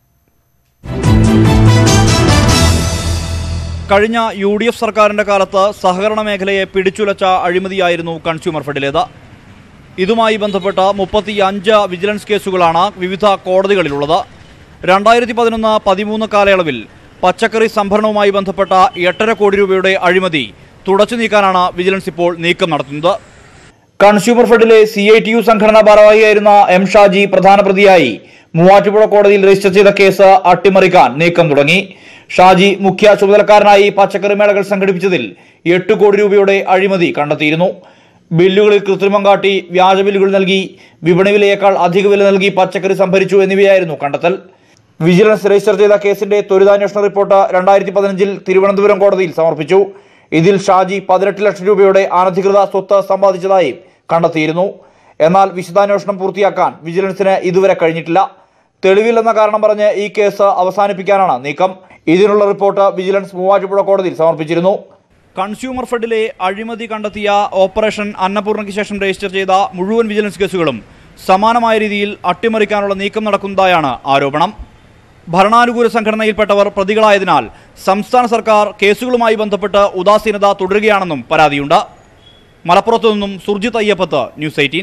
കഴിഞ്ഞ UDF സർക്കാരിന്റെ കാലത്ത് സഹകരണ മേഖലയെ പിടിച്ചുലച്ച അഴിമതിയായിരുന്നു കൺസ്യൂമർ ഫെഡിലേത്. ഇതുമായി ബന്ധപ്പെട്ട 35 വിജിലൻസ് കേസുകളാണ് വിവിധ കോടതികളിലുള്ളത്. 2011-13 കാലയളവിൽ പച്ചക്കറി സംഭരണവുമായി ബന്ധപ്പെട്ട 8.5 കോടി രൂപയുടെ അഴിമതി തുടച്ചു നീക്കാനാണ് വിജിലൻസ് ഇപ്പോൾ നീക്കം നടത്തുന്നത്. കൺസ്യൂമർ ഫെഡിലെ CITU സംഘടനാ ഭാരവാഹിയായിരുന്ന M ഷാജി പ്രധാന പ്രതിയായി മൂവാറ്റുപുഴ കോടതിയിൽ രജിസ്റ്റർ ചെയ്ത കേസ് അട്ടിമറിക്കാൻ നീക്കം തുടങ്ങി. ഷാജി മുഖ്യ ചുമതലക്കാരനായി പച്ചക്കറി മേളകൾ സംഘടിപ്പിച്ചതിൽ 8 കോടി രൂപയുടെ അഴിമതി കണ്ടെത്തിയിരുന്നു. ബില്ലുകളിൽ കൃത്രിമം കാട്ടി വ്യാജ ബില്ലുകൾ നൽകി, വിപണി വിലയേക്കാൾ അധിക വില നൽകി പച്ചക്കറി സംഭരിച്ചു എന്നിവയായിരുന്നു കണ്ടെത്തൽ. വിജിലൻസ് രജിസ്റ്റർ ചെയ്ത കേസിന്റെ ത്വരിതാന്വേഷണ റിപ്പോർട്ട് 2015 തിരുവനന്തപുരം കോടതിയിൽ സമർപ്പിച്ചു. ഇതിൽ ഷാജി 18 ലക്ഷം രൂപയുടെ അനധികൃത സ്വത്ത് സമ്പാദിച്ചതായി കണ്ടെത്തിയിരുന്നു. എന്നാൽ വിശദാന്വേഷണം പൂർത്തിയാക്കാൻ വിജിലൻസിന് ഇതുവരെ കഴിഞ്ഞിട്ടില്ല. തെളിവില്ലെന്ന കാരണം പറഞ്ഞ് ഈ കേസ് അവസാനിപ്പിക്കാനാണ് നീക്കം. ഇതിനുള്ള റിപ്പോർട്ട് വിജിലൻസ് മൂവാറ്റുപുഴ കോടതിയിൽ സമർപ്പിച്ചിരുന്നു. കൺസ്യൂമർ ഫെഡിലെ അഴിമതി കണ്ടെത്തിയ ഓപ്പറേഷൻ അന്നപൂർണയ്ക്ക് ശേഷം രജിസ്റ്റർ ചെയ്ത മുഴുവൻ വിജിലൻസ് കേസുകളും സമാനമായ രീതിയിൽ അട്ടിമറിക്കാനുള്ള നീക്കം നടക്കുന്നതായാണ് ആരോപണം. ഭരണാനുകൂല സംഘടനയിൽപ്പെട്ടവർ പ്രതികളായതിനാൽ സംസ്ഥാന സർക്കാർ കേസുകളുമായി ബന്ധപ്പെട്ട് ഉദാസീനത തുടരുകയാണെന്നും പരാതിയുണ്ട്. മലപ്പുറത്തു നിന്നും സുർജിത് അയ്യപ്പത്ത്, ന്യൂസ് 18.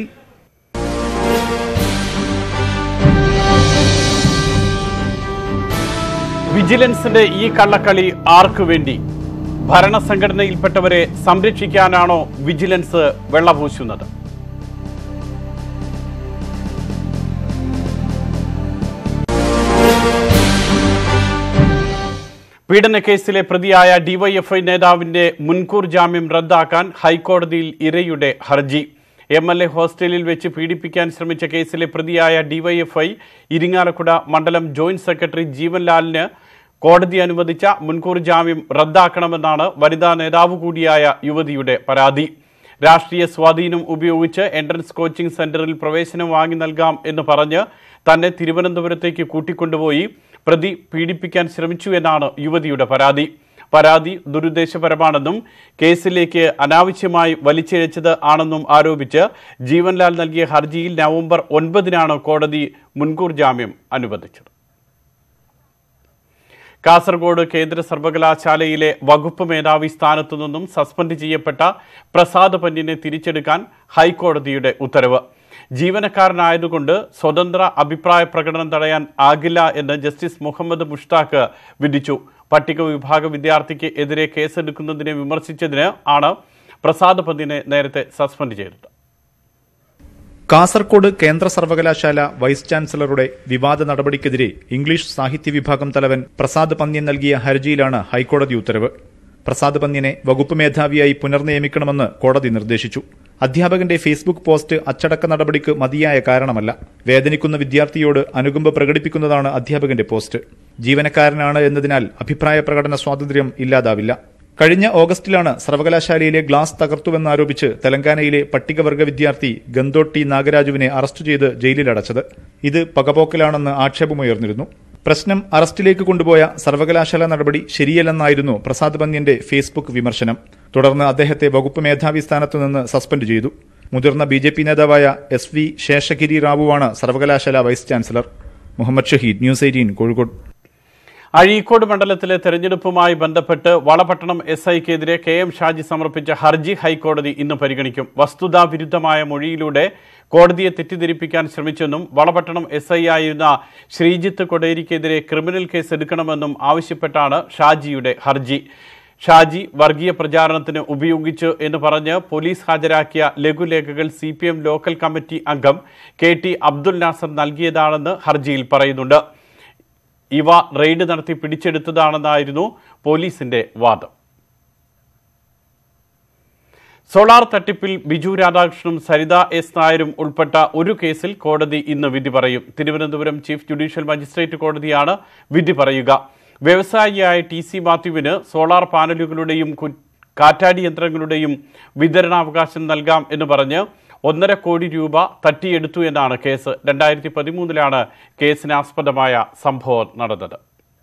വിജിലൻസിന്റെ ഈ കള്ളക്കളി ആർക്കു വേണ്ടി? ഭരണസംഘടനയിൽപ്പെട്ടവരെ സംരക്ഷിക്കാനാണോ വിജിലൻസ് വെള്ളപൂശുന്നത്? പീഡനക്കേസിലെ പ്രതിയായ ഡിവൈഎഫ്ഐ നേതാവിന്റെ മുൻകൂർ ജാമ്യം റദ്ദാക്കാൻ ഹൈക്കോടതിയിൽ ഇരയുടെ ഹർജി. MLA ഹോസ്റ്റലിൽ വെച്ച് പീഡിപ്പിക്കാൻ ശ്രമിച്ച കേസിലെ പ്രതിയായ ഡിവൈഎഫ്ഐ ഇരിങ്ങാലക്കുട മണ്ഡലം ജോയിന്റ് സെക്രട്ടറി ജീവൻലാലിന് കോടതി അനുവദിച്ച മുൻകൂർ ജാമ്യം റദ്ദാക്കണമെന്നാണ് വനിതാ നേതാവ് കൂടിയായ യുവതിയുടെ പരാതി. രാഷ്ട്രീയ സ്വാധീനം ഉപയോഗിച്ച് എൻട്രൻസ് കോച്ചിംഗ് സെന്ററിൽ പ്രവേശനം വാങ്ങി നൽകാം എന്ന് പറഞ്ഞ് തന്നെ തിരുവനന്തപുരത്തേക്ക് കൂട്ടിക്കൊണ്ടുപോയി പ്രതി പീഡിപ്പിക്കാൻ ശ്രമിച്ചു എന്നാണ് യുവതിയുടെ പരാതി ദുരുദ്ദേശപരമാണെന്നും കേസിലേക്ക് അനാവശ്യമായി വലിച്ചിഴച്ചത് ആണെന്നും ആരോപിച്ച് ജീവൻലാൽ നൽകിയ ഹർജിയിൽ നവംബർ 9 കോടതി മുൻകൂർ ജാമ്യം അനുവദിച്ചത്. കാസർഗോഡ് കേന്ദ്ര സർവകലാശാലയിലെ വകുപ്പ് മേധാവി സ്ഥാനത്തു നിന്നും സസ്പെൻഡ് ചെയ്യപ്പെട്ട പ്രസാദ് പന്യനെ തിരിച്ചെടുക്കാൻ ഹൈക്കോടതിയുടെ ഉത്തരവ്. ജീവനക്കാരനായതുകൊണ്ട് സ്വതന്ത്ര അഭിപ്രായ പ്രകടനം തടയാൻ ആകില്ല എന്ന് ജസ്റ്റിസ് മുഹമ്മദ് മുഷ്താഖ് വിധിച്ചു. പട്ടിക വിഭാഗ വിദ്യാർത്ഥിക്ക് എതിരെ കേസെടുക്കുന്നതിനെ വിമർശിച്ചതിന് ആണ് പ്രസാദ് പന്യനെ നേരത്തെ സസ്പെൻഡ് ചെയ്തത്. കാസർകോട് കേന്ദ്ര സർവകലാശാല വൈസ് ചാൻസലറുടെ വിവാദ നടപടിക്കെതിരെ ഇംഗ്ലീഷ് സാഹിത്യ വിഭാഗം തലവൻ പ്രസാദ് പന്യൻ നൽകിയ ഹർജിയിലാണ് ഹൈക്കോടതി ഉത്തരവ്. പ്രസാദ് പന്യനെ വകുപ്പ് മേധാവിയായി പുനർനിയമിക്കണമെന്ന് കോടതി നിർദ്ദേശിച്ചു. അധ്യാപകന്റെ ഫേസ്ബുക്ക് പോസ്റ്റ് അച്ചടക്ക നടപടിക്ക് മതിയായ കാരണമല്ല. വേദനിക്കുന്ന വിദ്യാർത്ഥിയോട് അനുകമ്പ പ്രകടിപ്പിക്കുന്നതാണ് അധ്യാപകന്റെ പോസ്റ്റ്. ജീവനക്കാരനാണ് എന്നതിനാൽ അഭിപ്രായ പ്രകടന സ്വാതന്ത്ര്യം ഇല്ലാതാവില്ല. കഴിഞ്ഞ ഓഗസ്റ്റിലാണ് സർവകലാശാലയിലെ ഗ്ലാസ് തകർത്തുവെന്നാരോപിച്ച് തെലങ്കാനയിലെ പട്ടികവർഗ വിദ്യാർത്ഥി ഗന്തോട്ടി നാഗരാജുവിനെ അറസ്റ്റ് ചെയ്ത് ജയിലിലടച്ചത്. ഇത് പകപോക്കലാണെന്ന് ആക്ഷേപമുയർന്നിരുന്നു. പ്രശ്നം അറസ്റ്റിലേക്ക് കൊണ്ടുപോയ സർവകലാശാല നടപടി ശരിയല്ലെന്നായിരുന്നു പ്രസാദ് പന്യന്റെ ഫേസ്ബുക്ക് വിമർശനം. തുടർന്ന് അദ്ദേഹത്തെ വകുപ്പ് മേധാവി സ്ഥാനത്തു നിന്ന് സസ്പെൻഡ് ചെയ്തു. മുതിർന്ന BJP നേതാവായ SV ശേഷഗിരി റാവുവാണ് സർവകലാശാല vice chancellor. Muhammad Shaheed, news 18, Kozhikode. Azhikode മണ്ഡലത്തിലെ തെരഞ്ഞെടുപ്പുമായി ബന്ധപ്പെട്ട് വളപട്ടണം SIക്കെതിരെ KM ഷാജി സമർപ്പിച്ച ഹർജി ഹൈക്കോടതി ഇന്ന് പരിഗണിക്കും. വസ്തുതാവിരുദ്ധമായ മൊഴിയിലൂടെ കോടതിയെ തെറ്റിദ്ധരിപ്പിക്കാൻ ശ്രമിച്ചെന്നും വളപട്ടണം SI ആയിരുന്ന ശ്രീജിത്ത് കൊടേരിക്കെതിരെ ക്രിമിനൽ കേസ് എടുക്കണമെന്നും ആവശ്യപ്പെട്ടാണ് ഷാജിയുടെ ഹർജി. ഷാജി വർഗീയ പ്രചാരണത്തിന് ഉപയോഗിച്ചു എന്ന് പറഞ്ഞ് പോലീസ് ഹാജരാക്കിയ ലഘുലേഖകൾ CPM ലോക്കൽ കമ്മിറ്റി അംഗം KT അബ്ദുൽ നാസർ നൽകിയതാണെന്ന് ഹർജിയിൽ പറയുന്നുണ്ട്. ഇവ റെയ്ഡ് നടത്തി പിടിച്ചെടുത്തതാണെന്നായിരുന്നു പോലീസിന്റെ വാദം. സോളാർ തട്ടിപ്പിൽ ബിജു രാധാകൃഷ്ണനും സരിത S നായരും ഉൾപ്പെട്ട ഒരു കേസിൽ കോടതി ഇന്ന് വിധി പറയും. തിരുവനന്തപുരം ചീഫ് ജുഡീഷ്യൽ മജിസ്ട്രേറ്റ് കോടതിയാണ് വിധി പറയുക. വ്യവസായിയായ TC മാത്യുവിന് സോളാർ പാനലുകളുടെയും കാറ്റാടി യന്ത്രങ്ങളുടെയും വിതരണാവകാശം നൽകാം എന്ന് പറഞ്ഞ് 1.5 കോടി രൂപ തട്ടിയെടുത്തു എന്നാണ് കേസ്. 2013 കേസിന് ആസ്പദമായ സംഭവം നടന്നത്.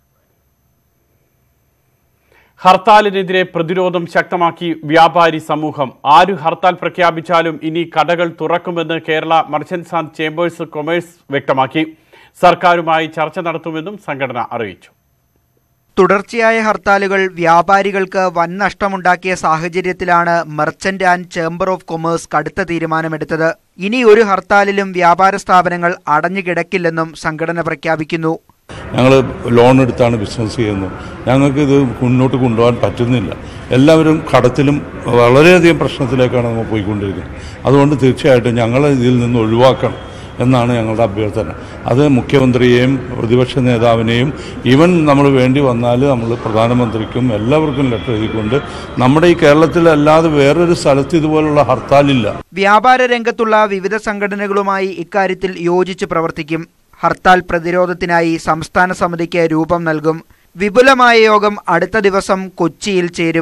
ഹർത്താലിനെതിരെ പ്രതിരോധം ശക്തമാക്കി വ്യാപാരി സമൂഹം. ആര് ഹർത്താൽ പ്രഖ്യാപിച്ചാലും ഇനി കടകൾ തുറക്കുമെന്ന് Kerala merchants and chambers commerce വ്യക്തമാക്കി. സർക്കാരുമായി ചർച്ച നടത്തുമെന്നും സംഘടന അറിയിച്ചു. തുടർച്ചയായ ഹർത്താലുകൾ വ്യാപാരികൾക്ക് വൻ നഷ്ടമുണ്ടാക്കിയ സാഹചര്യത്തിലാണ് merchant and chamber of commerce കടുത്ത തീരുമാനമെടുത്തത്. ഇനി ഒരു ഹർത്താലിലും വ്യാപാര സ്ഥാപനങ്ങൾ അടഞ്ഞുകിടക്കില്ലെന്നും സംഘടന പ്രഖ്യാപിക്കുന്നു. ഞങ്ങൾ ലോൺ എടുത്താണ് ബിസിനസ് ചെയ്യുന്നത്. ഞങ്ങൾക്കിത് മുന്നോട്ട് കൊണ്ടുപോകാൻ പറ്റുന്നില്ല. എല്ലാവരും കടത്തിലും വളരെയധികം പ്രശ്നത്തിലേക്കാണ് നമ്മൾ പോയിക്കൊണ്ടിരിക്കുന്നത്. അതുകൊണ്ട് തീർച്ചയായിട്ടും ഞങ്ങൾ ഇതിൽ നിന്ന് ഒഴിവാക്കണം എന്നാണ് ഞങ്ങളുടെ അഭ്യർത്ഥന. അത് മുഖ്യമന്ത്രിയെയും പ്രതിപക്ഷ നേതാവിനെയും ഈവൻ നമ്മൾ വേണ്ടി വന്നാൽ നമ്മൾ പ്രധാനമന്ത്രിക്കും എല്ലാവർക്കും ലെറ്റർ എഴുതിക്കൊണ്ട് നമ്മുടെ ഈ കേരളത്തിലല്ലാതെ വേറൊരു സ്ഥലത്ത് ഇതുപോലുള്ള ഹർത്താലില്ല. വ്യാപാര രംഗത്തുള്ള വിവിധ സംഘടനകളുമായി ഇക്കാര്യത്തിൽ യോജിച്ച് പ്രവർത്തിക്കും. ഹർത്താൽ പ്രതിരോധത്തിനായി സംസ്ഥാന സമിതിക്ക് രൂപം നൽകും. വിപുലമായ യോഗം അടുത്ത ദിവസം കൊച്ചിയിൽ ചേരും.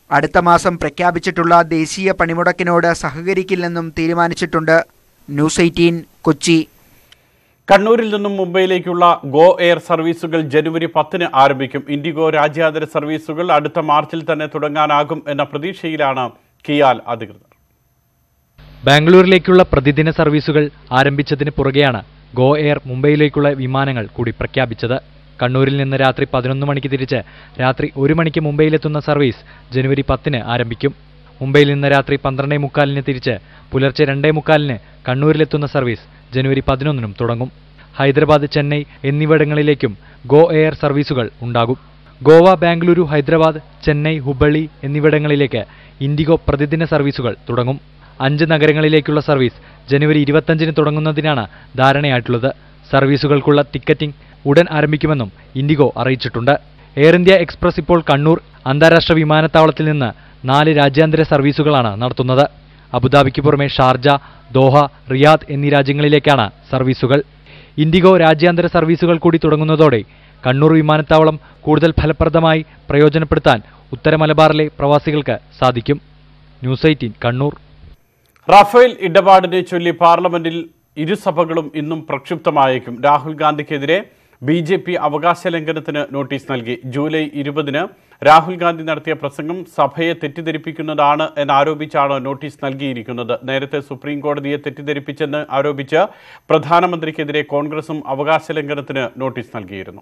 അടുത്ത മാസം പ്രഖ്യാപിച്ചിട്ടുള്ള ദേശീയ പണിമുടക്കിനോട് സഹകരിക്കില്ലെന്നും തീരുമാനിച്ചിട്ടുണ്ട്. ന്യൂസ് 18 കൊച്ചി. കണ്ണൂരിൽ നിന്നും മുംബൈയിലേക്കുള്ള ഗോ എയർ സർവീസുകൾ ജനുവരി 10 ആരംഭിക്കും. ഇൻഡിഗോ രാജ്യാന്തര സർവീസുകൾ അടുത്ത മാർച്ചിൽ തന്നെ തുടങ്ങാനാകും എന്ന പ്രതീക്ഷയിലാണ് കിയാൽ അധികൃതർ. ബാംഗ്ലൂരിലേക്കുള്ള പ്രതിദിന സർവീസുകൾ ആരംഭിച്ചതിന് പുറകെയാണ് ഗോ എയർ മുംബൈയിലേക്കുള്ള വിമാനങ്ങൾ കൂടി പ്രഖ്യാപിച്ചത്. കണ്ണൂരിൽ നിന്ന് രാത്രി 11 മണിക്ക് തിരിച്ച് രാത്രി 1 മണിക്ക് മുംബൈയിലെത്തുന്ന സർവീസ് ജനുവരി 10 ആരംഭിക്കും. മുംബൈയിൽ നിന്ന് രാത്രി 12:45 തിരിച്ച് പുലർച്ചെ 2:45 കണ്ണൂരിലെത്തുന്ന സർവീസ് ജനുവരി 11 തുടങ്ങും. ഹൈദരാബാദ്, ചെന്നൈ എന്നിവിടങ്ങളിലേക്കും ഗോ എയർ സർവീസുകൾ ഉണ്ടാകും. ഗോവ, ബാംഗ്ലൂരു, ഹൈദരാബാദ്, ചെന്നൈ, ഹുബള്ളി എന്നിവിടങ്ങളിലേക്ക് ഇൻഡിഗോ പ്രതിദിന സർവീസുകൾ തുടങ്ങും. 5 നഗരങ്ങളിലേക്കുള്ള സർവീസ് ജനുവരി 25 തുടങ്ങുന്നതിനാണ് ധാരണയായിട്ടുള്ളത്. സർവീസുകൾക്കുള്ള ടിക്കറ്റിംഗ് ഉടൻ ആരംഭിക്കുമെന്നും ഇൻഡിഗോ അറിയിച്ചിട്ടുണ്ട്. എയർ ഇന്ത്യ എക്സ്പ്രസ് ഇപ്പോൾ കണ്ണൂർ അന്താരാഷ്ട്ര വിമാനത്താവളത്തിൽ നിന്ന് 4 രാജ്യാന്തര സർവീസുകളാണ് നടത്തുന്നത്. അബുദാബിക്ക് പുറമെ ഷാർജ, ദോഹ, റിയാദ് എന്നീ രാജ്യങ്ങളിലേക്കാണ് സർവീസുകൾ. ഇൻഡിഗോ രാജ്യാന്തര സർവീസുകൾ കൂടി തുടങ്ങുന്നതോടെ കണ്ണൂർ വിമാനത്താവളം കൂടുതൽ ഫലപ്രദമായി പ്രയോജനപ്പെടുത്താൻ ഉത്തര മലബാറിലെ പ്രവാസികൾക്ക് സാധിക്കും. ന്യൂസ് 18 കണ്ണൂർ. റഫേൽ ഇടപാടിനെ ചൊല്ലി പാർലമെന്റിൽ ഇരുസഭകളും ഇന്നും പ്രക്ഷുബ്ധമായേക്കും. രാഹുൽ ഗാന്ധിക്കെതിരെ BJP അവകാശ ലംഘനത്തിന് നോട്ടീസ് നൽകി. ജൂലൈ 20 രാഹുൽ ഗാന്ധി നടത്തിയ പ്രസംഗം സഭയെ തെറ്റിദ്ധരിപ്പിക്കുന്നതാണ് എന്നാരോപിച്ചാണ് നോട്ടീസ് നൽകിയിരിക്കുന്നത്. നേരത്തെ സുപ്രീം കോടതിയെ തെറ്റിദ്ധരിപ്പിച്ചെന്ന് ആരോപിച്ച് പ്രധാനമന്ത്രിക്കെതിരെ കോൺഗ്രസും അവകാശ ലംഘനത്തിന് നോട്ടീസ് നൽകിയിരുന്നു.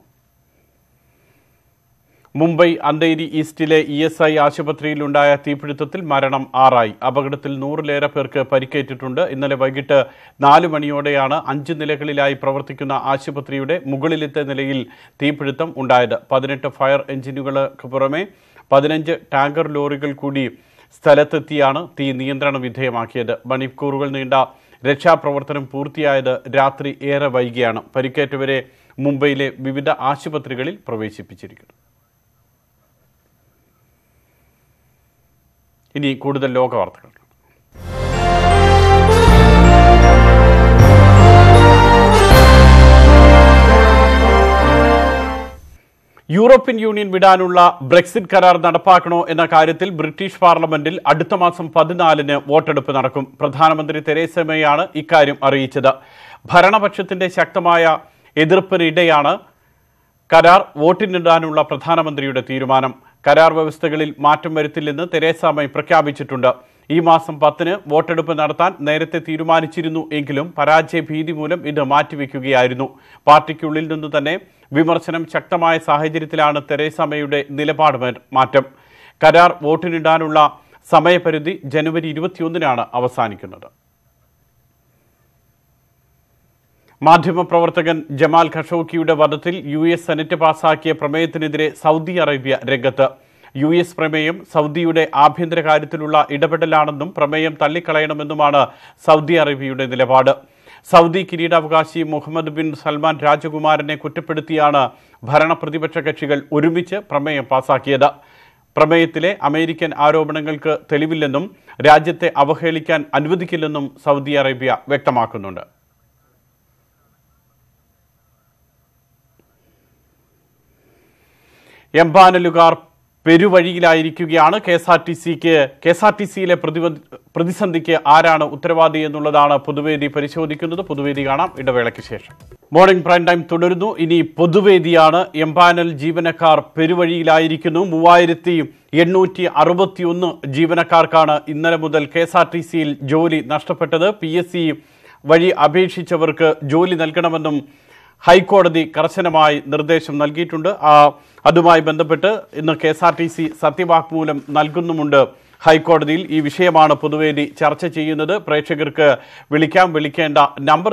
മുംബൈ അന്തേരി ഈസ്റ്റിലെ ESI ആശുപത്രിയിലുണ്ടായ തീപിടുത്തത്തിൽ മരണം 6 അപകടത്തിൽ 100-ലേറെ പേർക്ക് പരിക്കേറ്റിട്ടുണ്ട്. ഇന്നലെ വൈകിട്ട് 4 മണിയോടെയാണ് 5 നിലകളിലായി പ്രവർത്തിക്കുന്ന ആശുപത്രിയുടെ മുകളിലത്തെ നിലയിൽ തീപിടുത്തം ഉണ്ടായത്. 18 ഫയർ എഞ്ചിനുകൾക്ക് പുറമെ 15 ടാങ്കർ ലോറികൾ കൂടി സ്ഥലത്തെത്തിയാണ് തീ നിയന്ത്രണ വിധേയമാക്കിയത്. മണിക്കൂറുകൾ നീണ്ട രക്ഷാപ്രവർത്തനം പൂർത്തിയായത് രാത്രി ഏറെ വൈകിയാണ്. പരിക്കേറ്റവരെ മുംബൈയിലെ വിവിധ ആശുപത്രികളിൽ പ്രവേശിപ്പിച്ചിരിക്കുന്നു. ഇനി കൂടുതൽ ലോക വാർത്തകൾ. യൂറോപ്യൻ യൂണിയൻ വിടാനുള്ള ബ്രെക്സിറ്റ് കരാർ നടപ്പാക്കണോ എന്ന കാര്യത്തിൽ ബ്രിട്ടീഷ് പാർലമെന്റിൽ അടുത്ത മാസം 14 വോട്ടെടുപ്പ് നടക്കും. പ്രധാനമന്ത്രി തെരേസ മേയാണ് ഇക്കാര്യം അറിയിച്ചത്. ഭരണപക്ഷത്തിന്റെ ശക്തമായ എതിർപ്പിനിടെയാണ് കരാർ വോട്ടിനിടാനുള്ള പ്രധാനമന്ത്രിയുടെ തീരുമാനം. കരാർ വ്യവസ്ഥകളിൽ മാറ്റം വരുത്തില്ലെന്ന് തെരേസ മേ പ്രഖ്യാപിച്ചിട്ടുണ്ട്. ഈ മാസം 10 വോട്ടെടുപ്പ് നടത്താൻ നേരത്തെ തീരുമാനിച്ചിരുന്നു എങ്കിലും പരാജയ ഭീതി മൂലം ഇത് മാറ്റിവെക്കുകയായിരുന്നു. പാർട്ടിക്കുള്ളിൽ നിന്ന് തന്നെ വിമർശനം ശക്തമായ സാഹചര്യത്തിലാണ് തെരേസ മേയുടെ നിലപാട് മാറ്റം. കരാർ വോട്ടിനിടാനുള്ള സമയപരിധി ജനുവരി 21 അവസാനിക്കുന്നത്. മാധ്യമപ്രവർത്തകൻ ജമാൽ ഖഷോഗിയുടെ വധത്തിൽ US സെനറ്റ് പാസാക്കിയ പ്രമേയത്തിനെതിരെ സൗദി അറേബ്യ രംഗത്ത്. US പ്രമേയം സൗദിയുടെ ആഭ്യന്തര കാര്യത്തിലുള്ള ഇടപെടലാണെന്നും പ്രമേയം തള്ളിക്കളയണമെന്നുമാണ് സൗദി അറേബ്യയുടെ നിലപാട്. സൗദി കിരീടാവകാശി മുഹമ്മദ് ബിൻ സൽമാൻ രാജകുമാരനെ കുറ്റപ്പെടുത്തിയാണ് ഭരണ പ്രതിപക്ഷ കക്ഷികൾ ഒരുമിച്ച് പ്രമേയം പാസാക്കിയത്. പ്രമേയത്തിലെ അമേരിക്കൻ ആരോപണങ്ങൾക്ക് തെളിവില്ലെന്നും രാജ്യത്തെ അവഹേളിക്കാൻ അനുവദിക്കില്ലെന്നും സൗദി അറേബ്യ വ്യക്തമാക്കുന്നുണ്ട്. എംപാനലുകാർ പെരുവഴിയിലായിരിക്കുകയാണ്. KSRTCയിലെ പ്രതിസന്ധിക്ക് ആരാണ് ഉത്തരവാദി എന്നുള്ളതാണ് പൊതുവേദി പരിശോധിക്കുന്നത്. പൊതുവേദി കാണാം ഇടവേളയ്ക്ക് ശേഷം. മോർണിംഗ് പ്രൈം ടൈം തുടരുന്നു. ഇനി പൊതുവേദിയാണ്. എംപാനൽ ജീവനക്കാർ പെരുവഴിയിലായിരിക്കുന്നു. 3861 ജീവനക്കാർക്കാണ് ഇന്നലെ മുതൽ KSRTCയിൽ ജോലി നഷ്ടപ്പെട്ടത്. PSC വഴി അപേക്ഷിച്ചവർക്ക് ജോലി നൽകണമെന്നും ഹൈക്കോടതി കർശനമായി നിർദ്ദേശം നൽകിയിട്ടുണ്ട്. അതുമായി ബന്ധപ്പെട്ട് ഇന്ന് KSRTC സത്യവാങ്മൂലം നൽകുന്നുമുണ്ട് ഹൈക്കോടതിയിൽ. ഈ വിഷയമാണ് പൊതുവേദി ചർച്ച ചെയ്യുന്നത്. പ്രേക്ഷകർക്ക് വിളിക്കേണ്ട നമ്പർ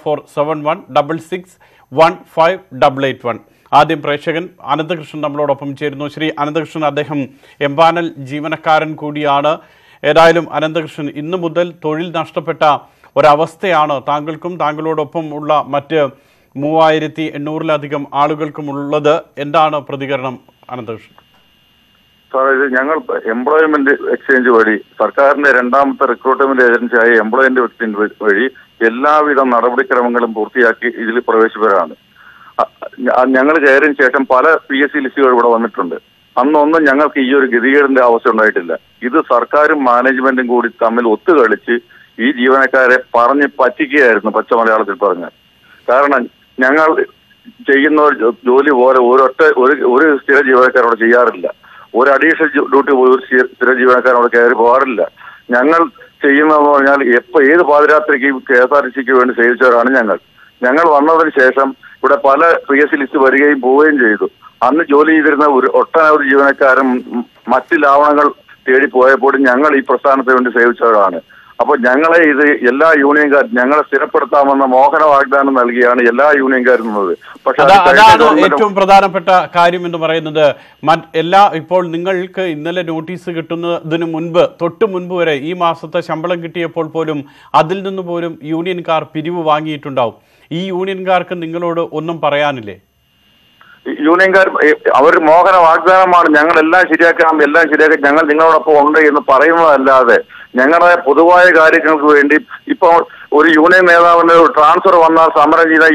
0471661581. ആദ്യം പ്രേക്ഷകൻ അനന്തകൃഷ്ണൻ നമ്മളോടൊപ്പം ചേരുന്നു. ശ്രീ അനന്തകൃഷ്ണൻ, അദ്ദേഹം എംപാനൽ ജീവനക്കാരൻ കൂടിയാണ്. ഏതായാലും അനന്തകൃഷ്ണൻ, ഇന്നു മുതൽ തൊഴിൽ നഷ്ടപ്പെട്ട ഒരവസ്ഥയാണ് താങ്കൾക്കും താങ്കളോടൊപ്പം ഉള്ള മറ്റ് 3800-ലധികം ആളുകൾക്കുമുള്ളത്. എന്താണ് പ്രതികരണം അനന്തകൃഷ്ണൻ? സാറേ, ഇത് ഞങ്ങൾ എംപ്ലോയ്മെന്റ് എക്സ്ചേഞ്ച് വഴി സർക്കാരിന്റെ രണ്ടാമത്തെ റിക്രൂട്ട്മെന്റ് ഏജൻസിയായ എംപ്ലോയ്മെന്റ് എക്സ്ചേഞ്ച് വഴി എല്ലാവിധ നടപടിക്രമങ്ങളും പൂർത്തിയാക്കി ഇതിൽ പ്രവേശിച്ചവരാണ്. ഞങ്ങൾ കയറിയതിനു ശേഷം പല PSC ലിസ്റ്റുകൾ ഇവിടെ വന്നിട്ടുണ്ട്. അന്നൊന്നും ഞങ്ങൾക്ക് ഈ ഒരു ഗതികേടിന്റെ ആവശ്യം ഉണ്ടായിട്ടില്ല. ഇത് സർക്കാരും മാനേജ്മെന്റും കൂടി തമ്മിൽ ഒത്തുകളിച്ച് ഈ ജീവനക്കാരെ പറഞ്ഞ് പറ്റിക്കുകയായിരുന്നു, പച്ച മലയാളത്തിൽ പറഞ്ഞാൽ. കാരണം ഞങ്ങൾ ചെയ്യുന്ന ജോലി പോലെ ഒരു സ്ഥിര ജീവനക്കാരോട് ചെയ്യാറില്ല. ഒരു അഡീഷണൽ ഡ്യൂട്ടി പോലും ഒരു സ്ഥിര ജീവനക്കാരോട് കയറി പോകാറില്ല. ഞങ്ങൾ ചെയ്യുന്നതെന്ന് പറഞ്ഞാൽ ഏത് പാതിരാത്രിക്ക് KSRTCക്ക് വേണ്ടി സേവിച്ചവരാണ് ഞങ്ങൾ വന്നതിന് ശേഷം ഇവിടെ പല PSC ലിസ്റ്റ് വരികയും പോവുകയും ചെയ്തു. അന്ന് ജോലി ചെയ്തിരുന്ന ഒട്ടനവധി ജീവനക്കാരും മറ്റ് ലാവണങ്ങൾ തേടി പോയപ്പോഴും ഞങ്ങൾ ഈ പ്രസ്ഥാനത്തിന് വേണ്ടി സേവിച്ചവരാണ്. അപ്പൊ ഞങ്ങളെ ഇത് എല്ലാ യൂണിയൻകാരും ഞങ്ങളെ സ്ഥിരപ്പെടുത്താമെന്ന മോഹന വാഗ്ദാനം നൽകിയാണ് എല്ലാ യൂണിയൻകാരും നിന്നത്. പക്ഷെ അതാണ് ഏറ്റവും പ്രധാനപ്പെട്ട കാര്യം എന്ന് പറയുന്നത്. ഇപ്പോൾ നിങ്ങൾക്ക് ഇന്നലെ നോട്ടീസ് കിട്ടുന്നതിന് മുൻപ് തൊട്ട് മുൻപ് വരെ ഈ മാസത്തെ ശമ്പളം കിട്ടിയപ്പോൾ പോലും അതിൽ നിന്ന് പോലും യൂണിയൻകാർ പിരിവ് വാങ്ങിയിട്ടുണ്ടാവും. ഈ യൂണിയൻകാർക്ക് നിങ്ങളോട് ഒന്നും പറയാനില്ലേ? യൂണിയൻകാർ അവർ മോഹന വാഗ്ദാനമാണ്, ഞങ്ങളെല്ലാം ശരിയാക്കാം, ഞങ്ങൾ നിങ്ങളോടൊപ്പം ഉണ്ട് എന്ന് പറയുന്നതല്ലാതെ ഞങ്ങളുടെ പൊതുവായ കാര്യങ്ങൾക്ക് വേണ്ടി ഇപ്പോൾ ഒരു യൂണിയൻ നേതാവിന്റെ ട്രാൻസ്ഫർ വന്നാൽ സമരം ചെയ്ത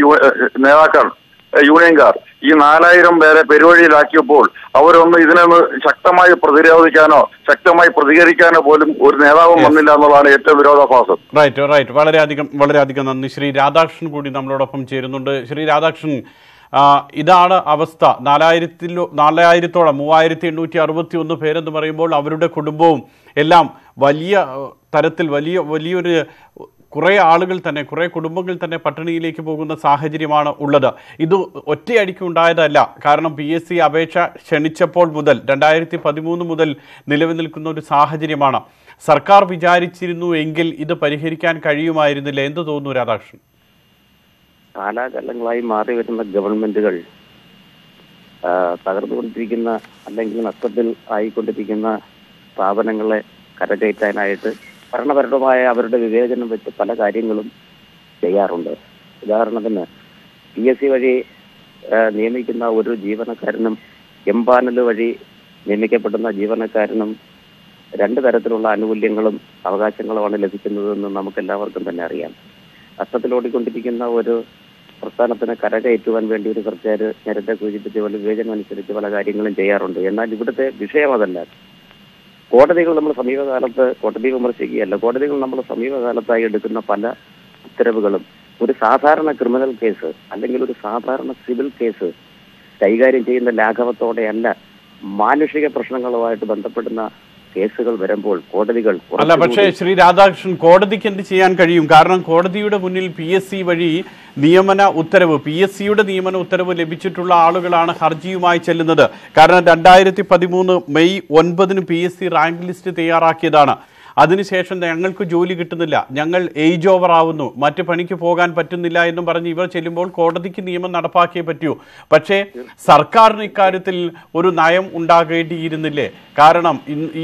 യൂണിയൻകാർ ഈ 4000 പേരെ പെരുവഴിയിലാക്കിയപ്പോൾ അവരൊന്ന് ഇതിനൊന്ന് ശക്തമായി പ്രതിരോധിക്കാനോ ശക്തമായി പ്രതികരിക്കാനോ പോലും ഒരു നേതാവും വന്നില്ല എന്നുള്ളതാണ് ഏറ്റവും വിരോധാഭാസം. റൈറ്റ്. വളരെയധികം നന്ദി. ശ്രീ രാധാകൃഷ്ണൻ കൂടി നമ്മളോടൊപ്പം ചേരുന്നുണ്ട്. ശ്രീ രാധാകൃഷ്ണൻ, ഇതാണ് അവസ്ഥ. 4000-ഓളം 3861 പേരെന്ന് പറയുമ്പോൾ അവരുടെ കുടുംബവും എല്ലാം വലിയ തരത്തിൽ വലിയൊരു കുറേ ആളുകൾ തന്നെ, കുറേ കുടുംബങ്ങൾ തന്നെ പട്ടിണിയിലേക്ക് പോകുന്ന സാഹചര്യമാണ് ഉള്ളത്. ഇത് ഒറ്റയടിക്ക് ഉണ്ടായതല്ല. കാരണം PSC അപേക്ഷ ക്ഷണിച്ചപ്പോൾ മുതൽ 2013 മുതൽ നിലവിൽ നിൽക്കുന്ന ഒരു സാഹചര്യമാണ്. സർക്കാർ വിചാരിച്ചിരുന്നു എങ്കിൽ ഇത് പരിഹരിക്കാൻ കഴിയുമായിരുന്നില്ല. എന്ത് തോന്നുന്നു രാധാകൃഷ്ണൻ? കാലാകാലങ്ങളായി മാറി വരുന്ന ഗവൺമെന്റുകൾ തകർന്നുകൊണ്ടിരിക്കുന്ന അല്ലെങ്കിൽ നഷ്ടത്തിൽ ആയിക്കൊണ്ടിരിക്കുന്ന സ്ഥാപനങ്ങളെ കരകയറ്റാനായിട്ട് ഭരണപരമായ അവരുടെ വിവേചനം വെച്ച് പല കാര്യങ്ങളും ചെയ്യാറുണ്ട്. ഉദാഹരണത്തിന് PSC വഴി നിയമിക്കുന്ന ഒരു ജീവനക്കാരനും എംപാനൽ വഴി നിയമിക്കപ്പെടുന്ന ജീവനക്കാരനും 2 തരത്തിലുള്ള ആനുകൂല്യങ്ങളും അവകാശങ്ങളുമാണ് ലഭിക്കുന്നതെന്ന് നമുക്കെല്ലാവർക്കും തന്നെ അറിയാം. നഷ്ടത്തിലോടിക്കൊണ്ടിരിക്കുന്ന ഒരു പ്രസ്ഥാനത്തിന് കരകയറ്റുവാൻ വേണ്ടി ഒരു സർക്കാർ നേരത്തെ സൂചിപ്പിച്ച പോലെ വിവേചനം അനുസരിച്ച് പല കാര്യങ്ങളും ചെയ്യാറുണ്ട്. എന്നാൽ ഇവിടുത്തെ വിഷയം അതല്ല. കോടതികൾ നമ്മൾ സമീപകാലത്ത് കോടതി വിമർശിക്കുകയല്ല, കോടതികൾ നമ്മൾ സമീപകാലത്തായി എടുക്കുന്ന പല ഉത്തരവുകളും ഒരു സാധാരണ ക്രിമിനൽ കേസ് അല്ലെങ്കിൽ ഒരു സാധാരണ സിവിൽ കേസ് കൈകാര്യം ചെയ്യുന്ന ലാഘവത്തോടെയല്ല മാനുഷിക പ്രശ്നങ്ങളുമായിട്ട് ബന്ധപ്പെടുന്ന കേസുകൾ വരുമ്പോൾ കോടതികൾ അല്ല. പക്ഷേ ശ്രീ രാധാകൃഷ്ണൻ, കോടതിക്ക് എന്ത് ചെയ്യാൻ കഴിയും? കാരണം കോടതിയുടെ മുന്നിൽ PSC വഴി നിയമന ഉത്തരവ് ലഭിച്ചിട്ടുള്ള ആളുകളാണ് ഹർജിയുമായി ചെല്ലുന്നത്. കാരണം 2013 മെയ് 9 PSC റാങ്ക് ലിസ്റ്റ് തയ്യാറാക്കിയതാണ്. അതിനുശേഷം ഞങ്ങൾക്ക് ജോലി കിട്ടുന്നില്ല, ഞങ്ങൾ ഏജ് ഓവർ ആവുന്നു, മറ്റു പണിക്ക് പോകാൻ പറ്റുന്നില്ല എന്നും പറഞ്ഞ് ഇവർ ചെല്ലുമ്പോൾ കോടതിക്ക് നിയമം നടപ്പാക്കിയേ പറ്റൂ. പക്ഷേ സർക്കാരിന് ഇക്കാര്യത്തിൽ ഒരു നയം ഉണ്ടാകേണ്ടിയിരുന്നില്ലേ? കാരണം ഈ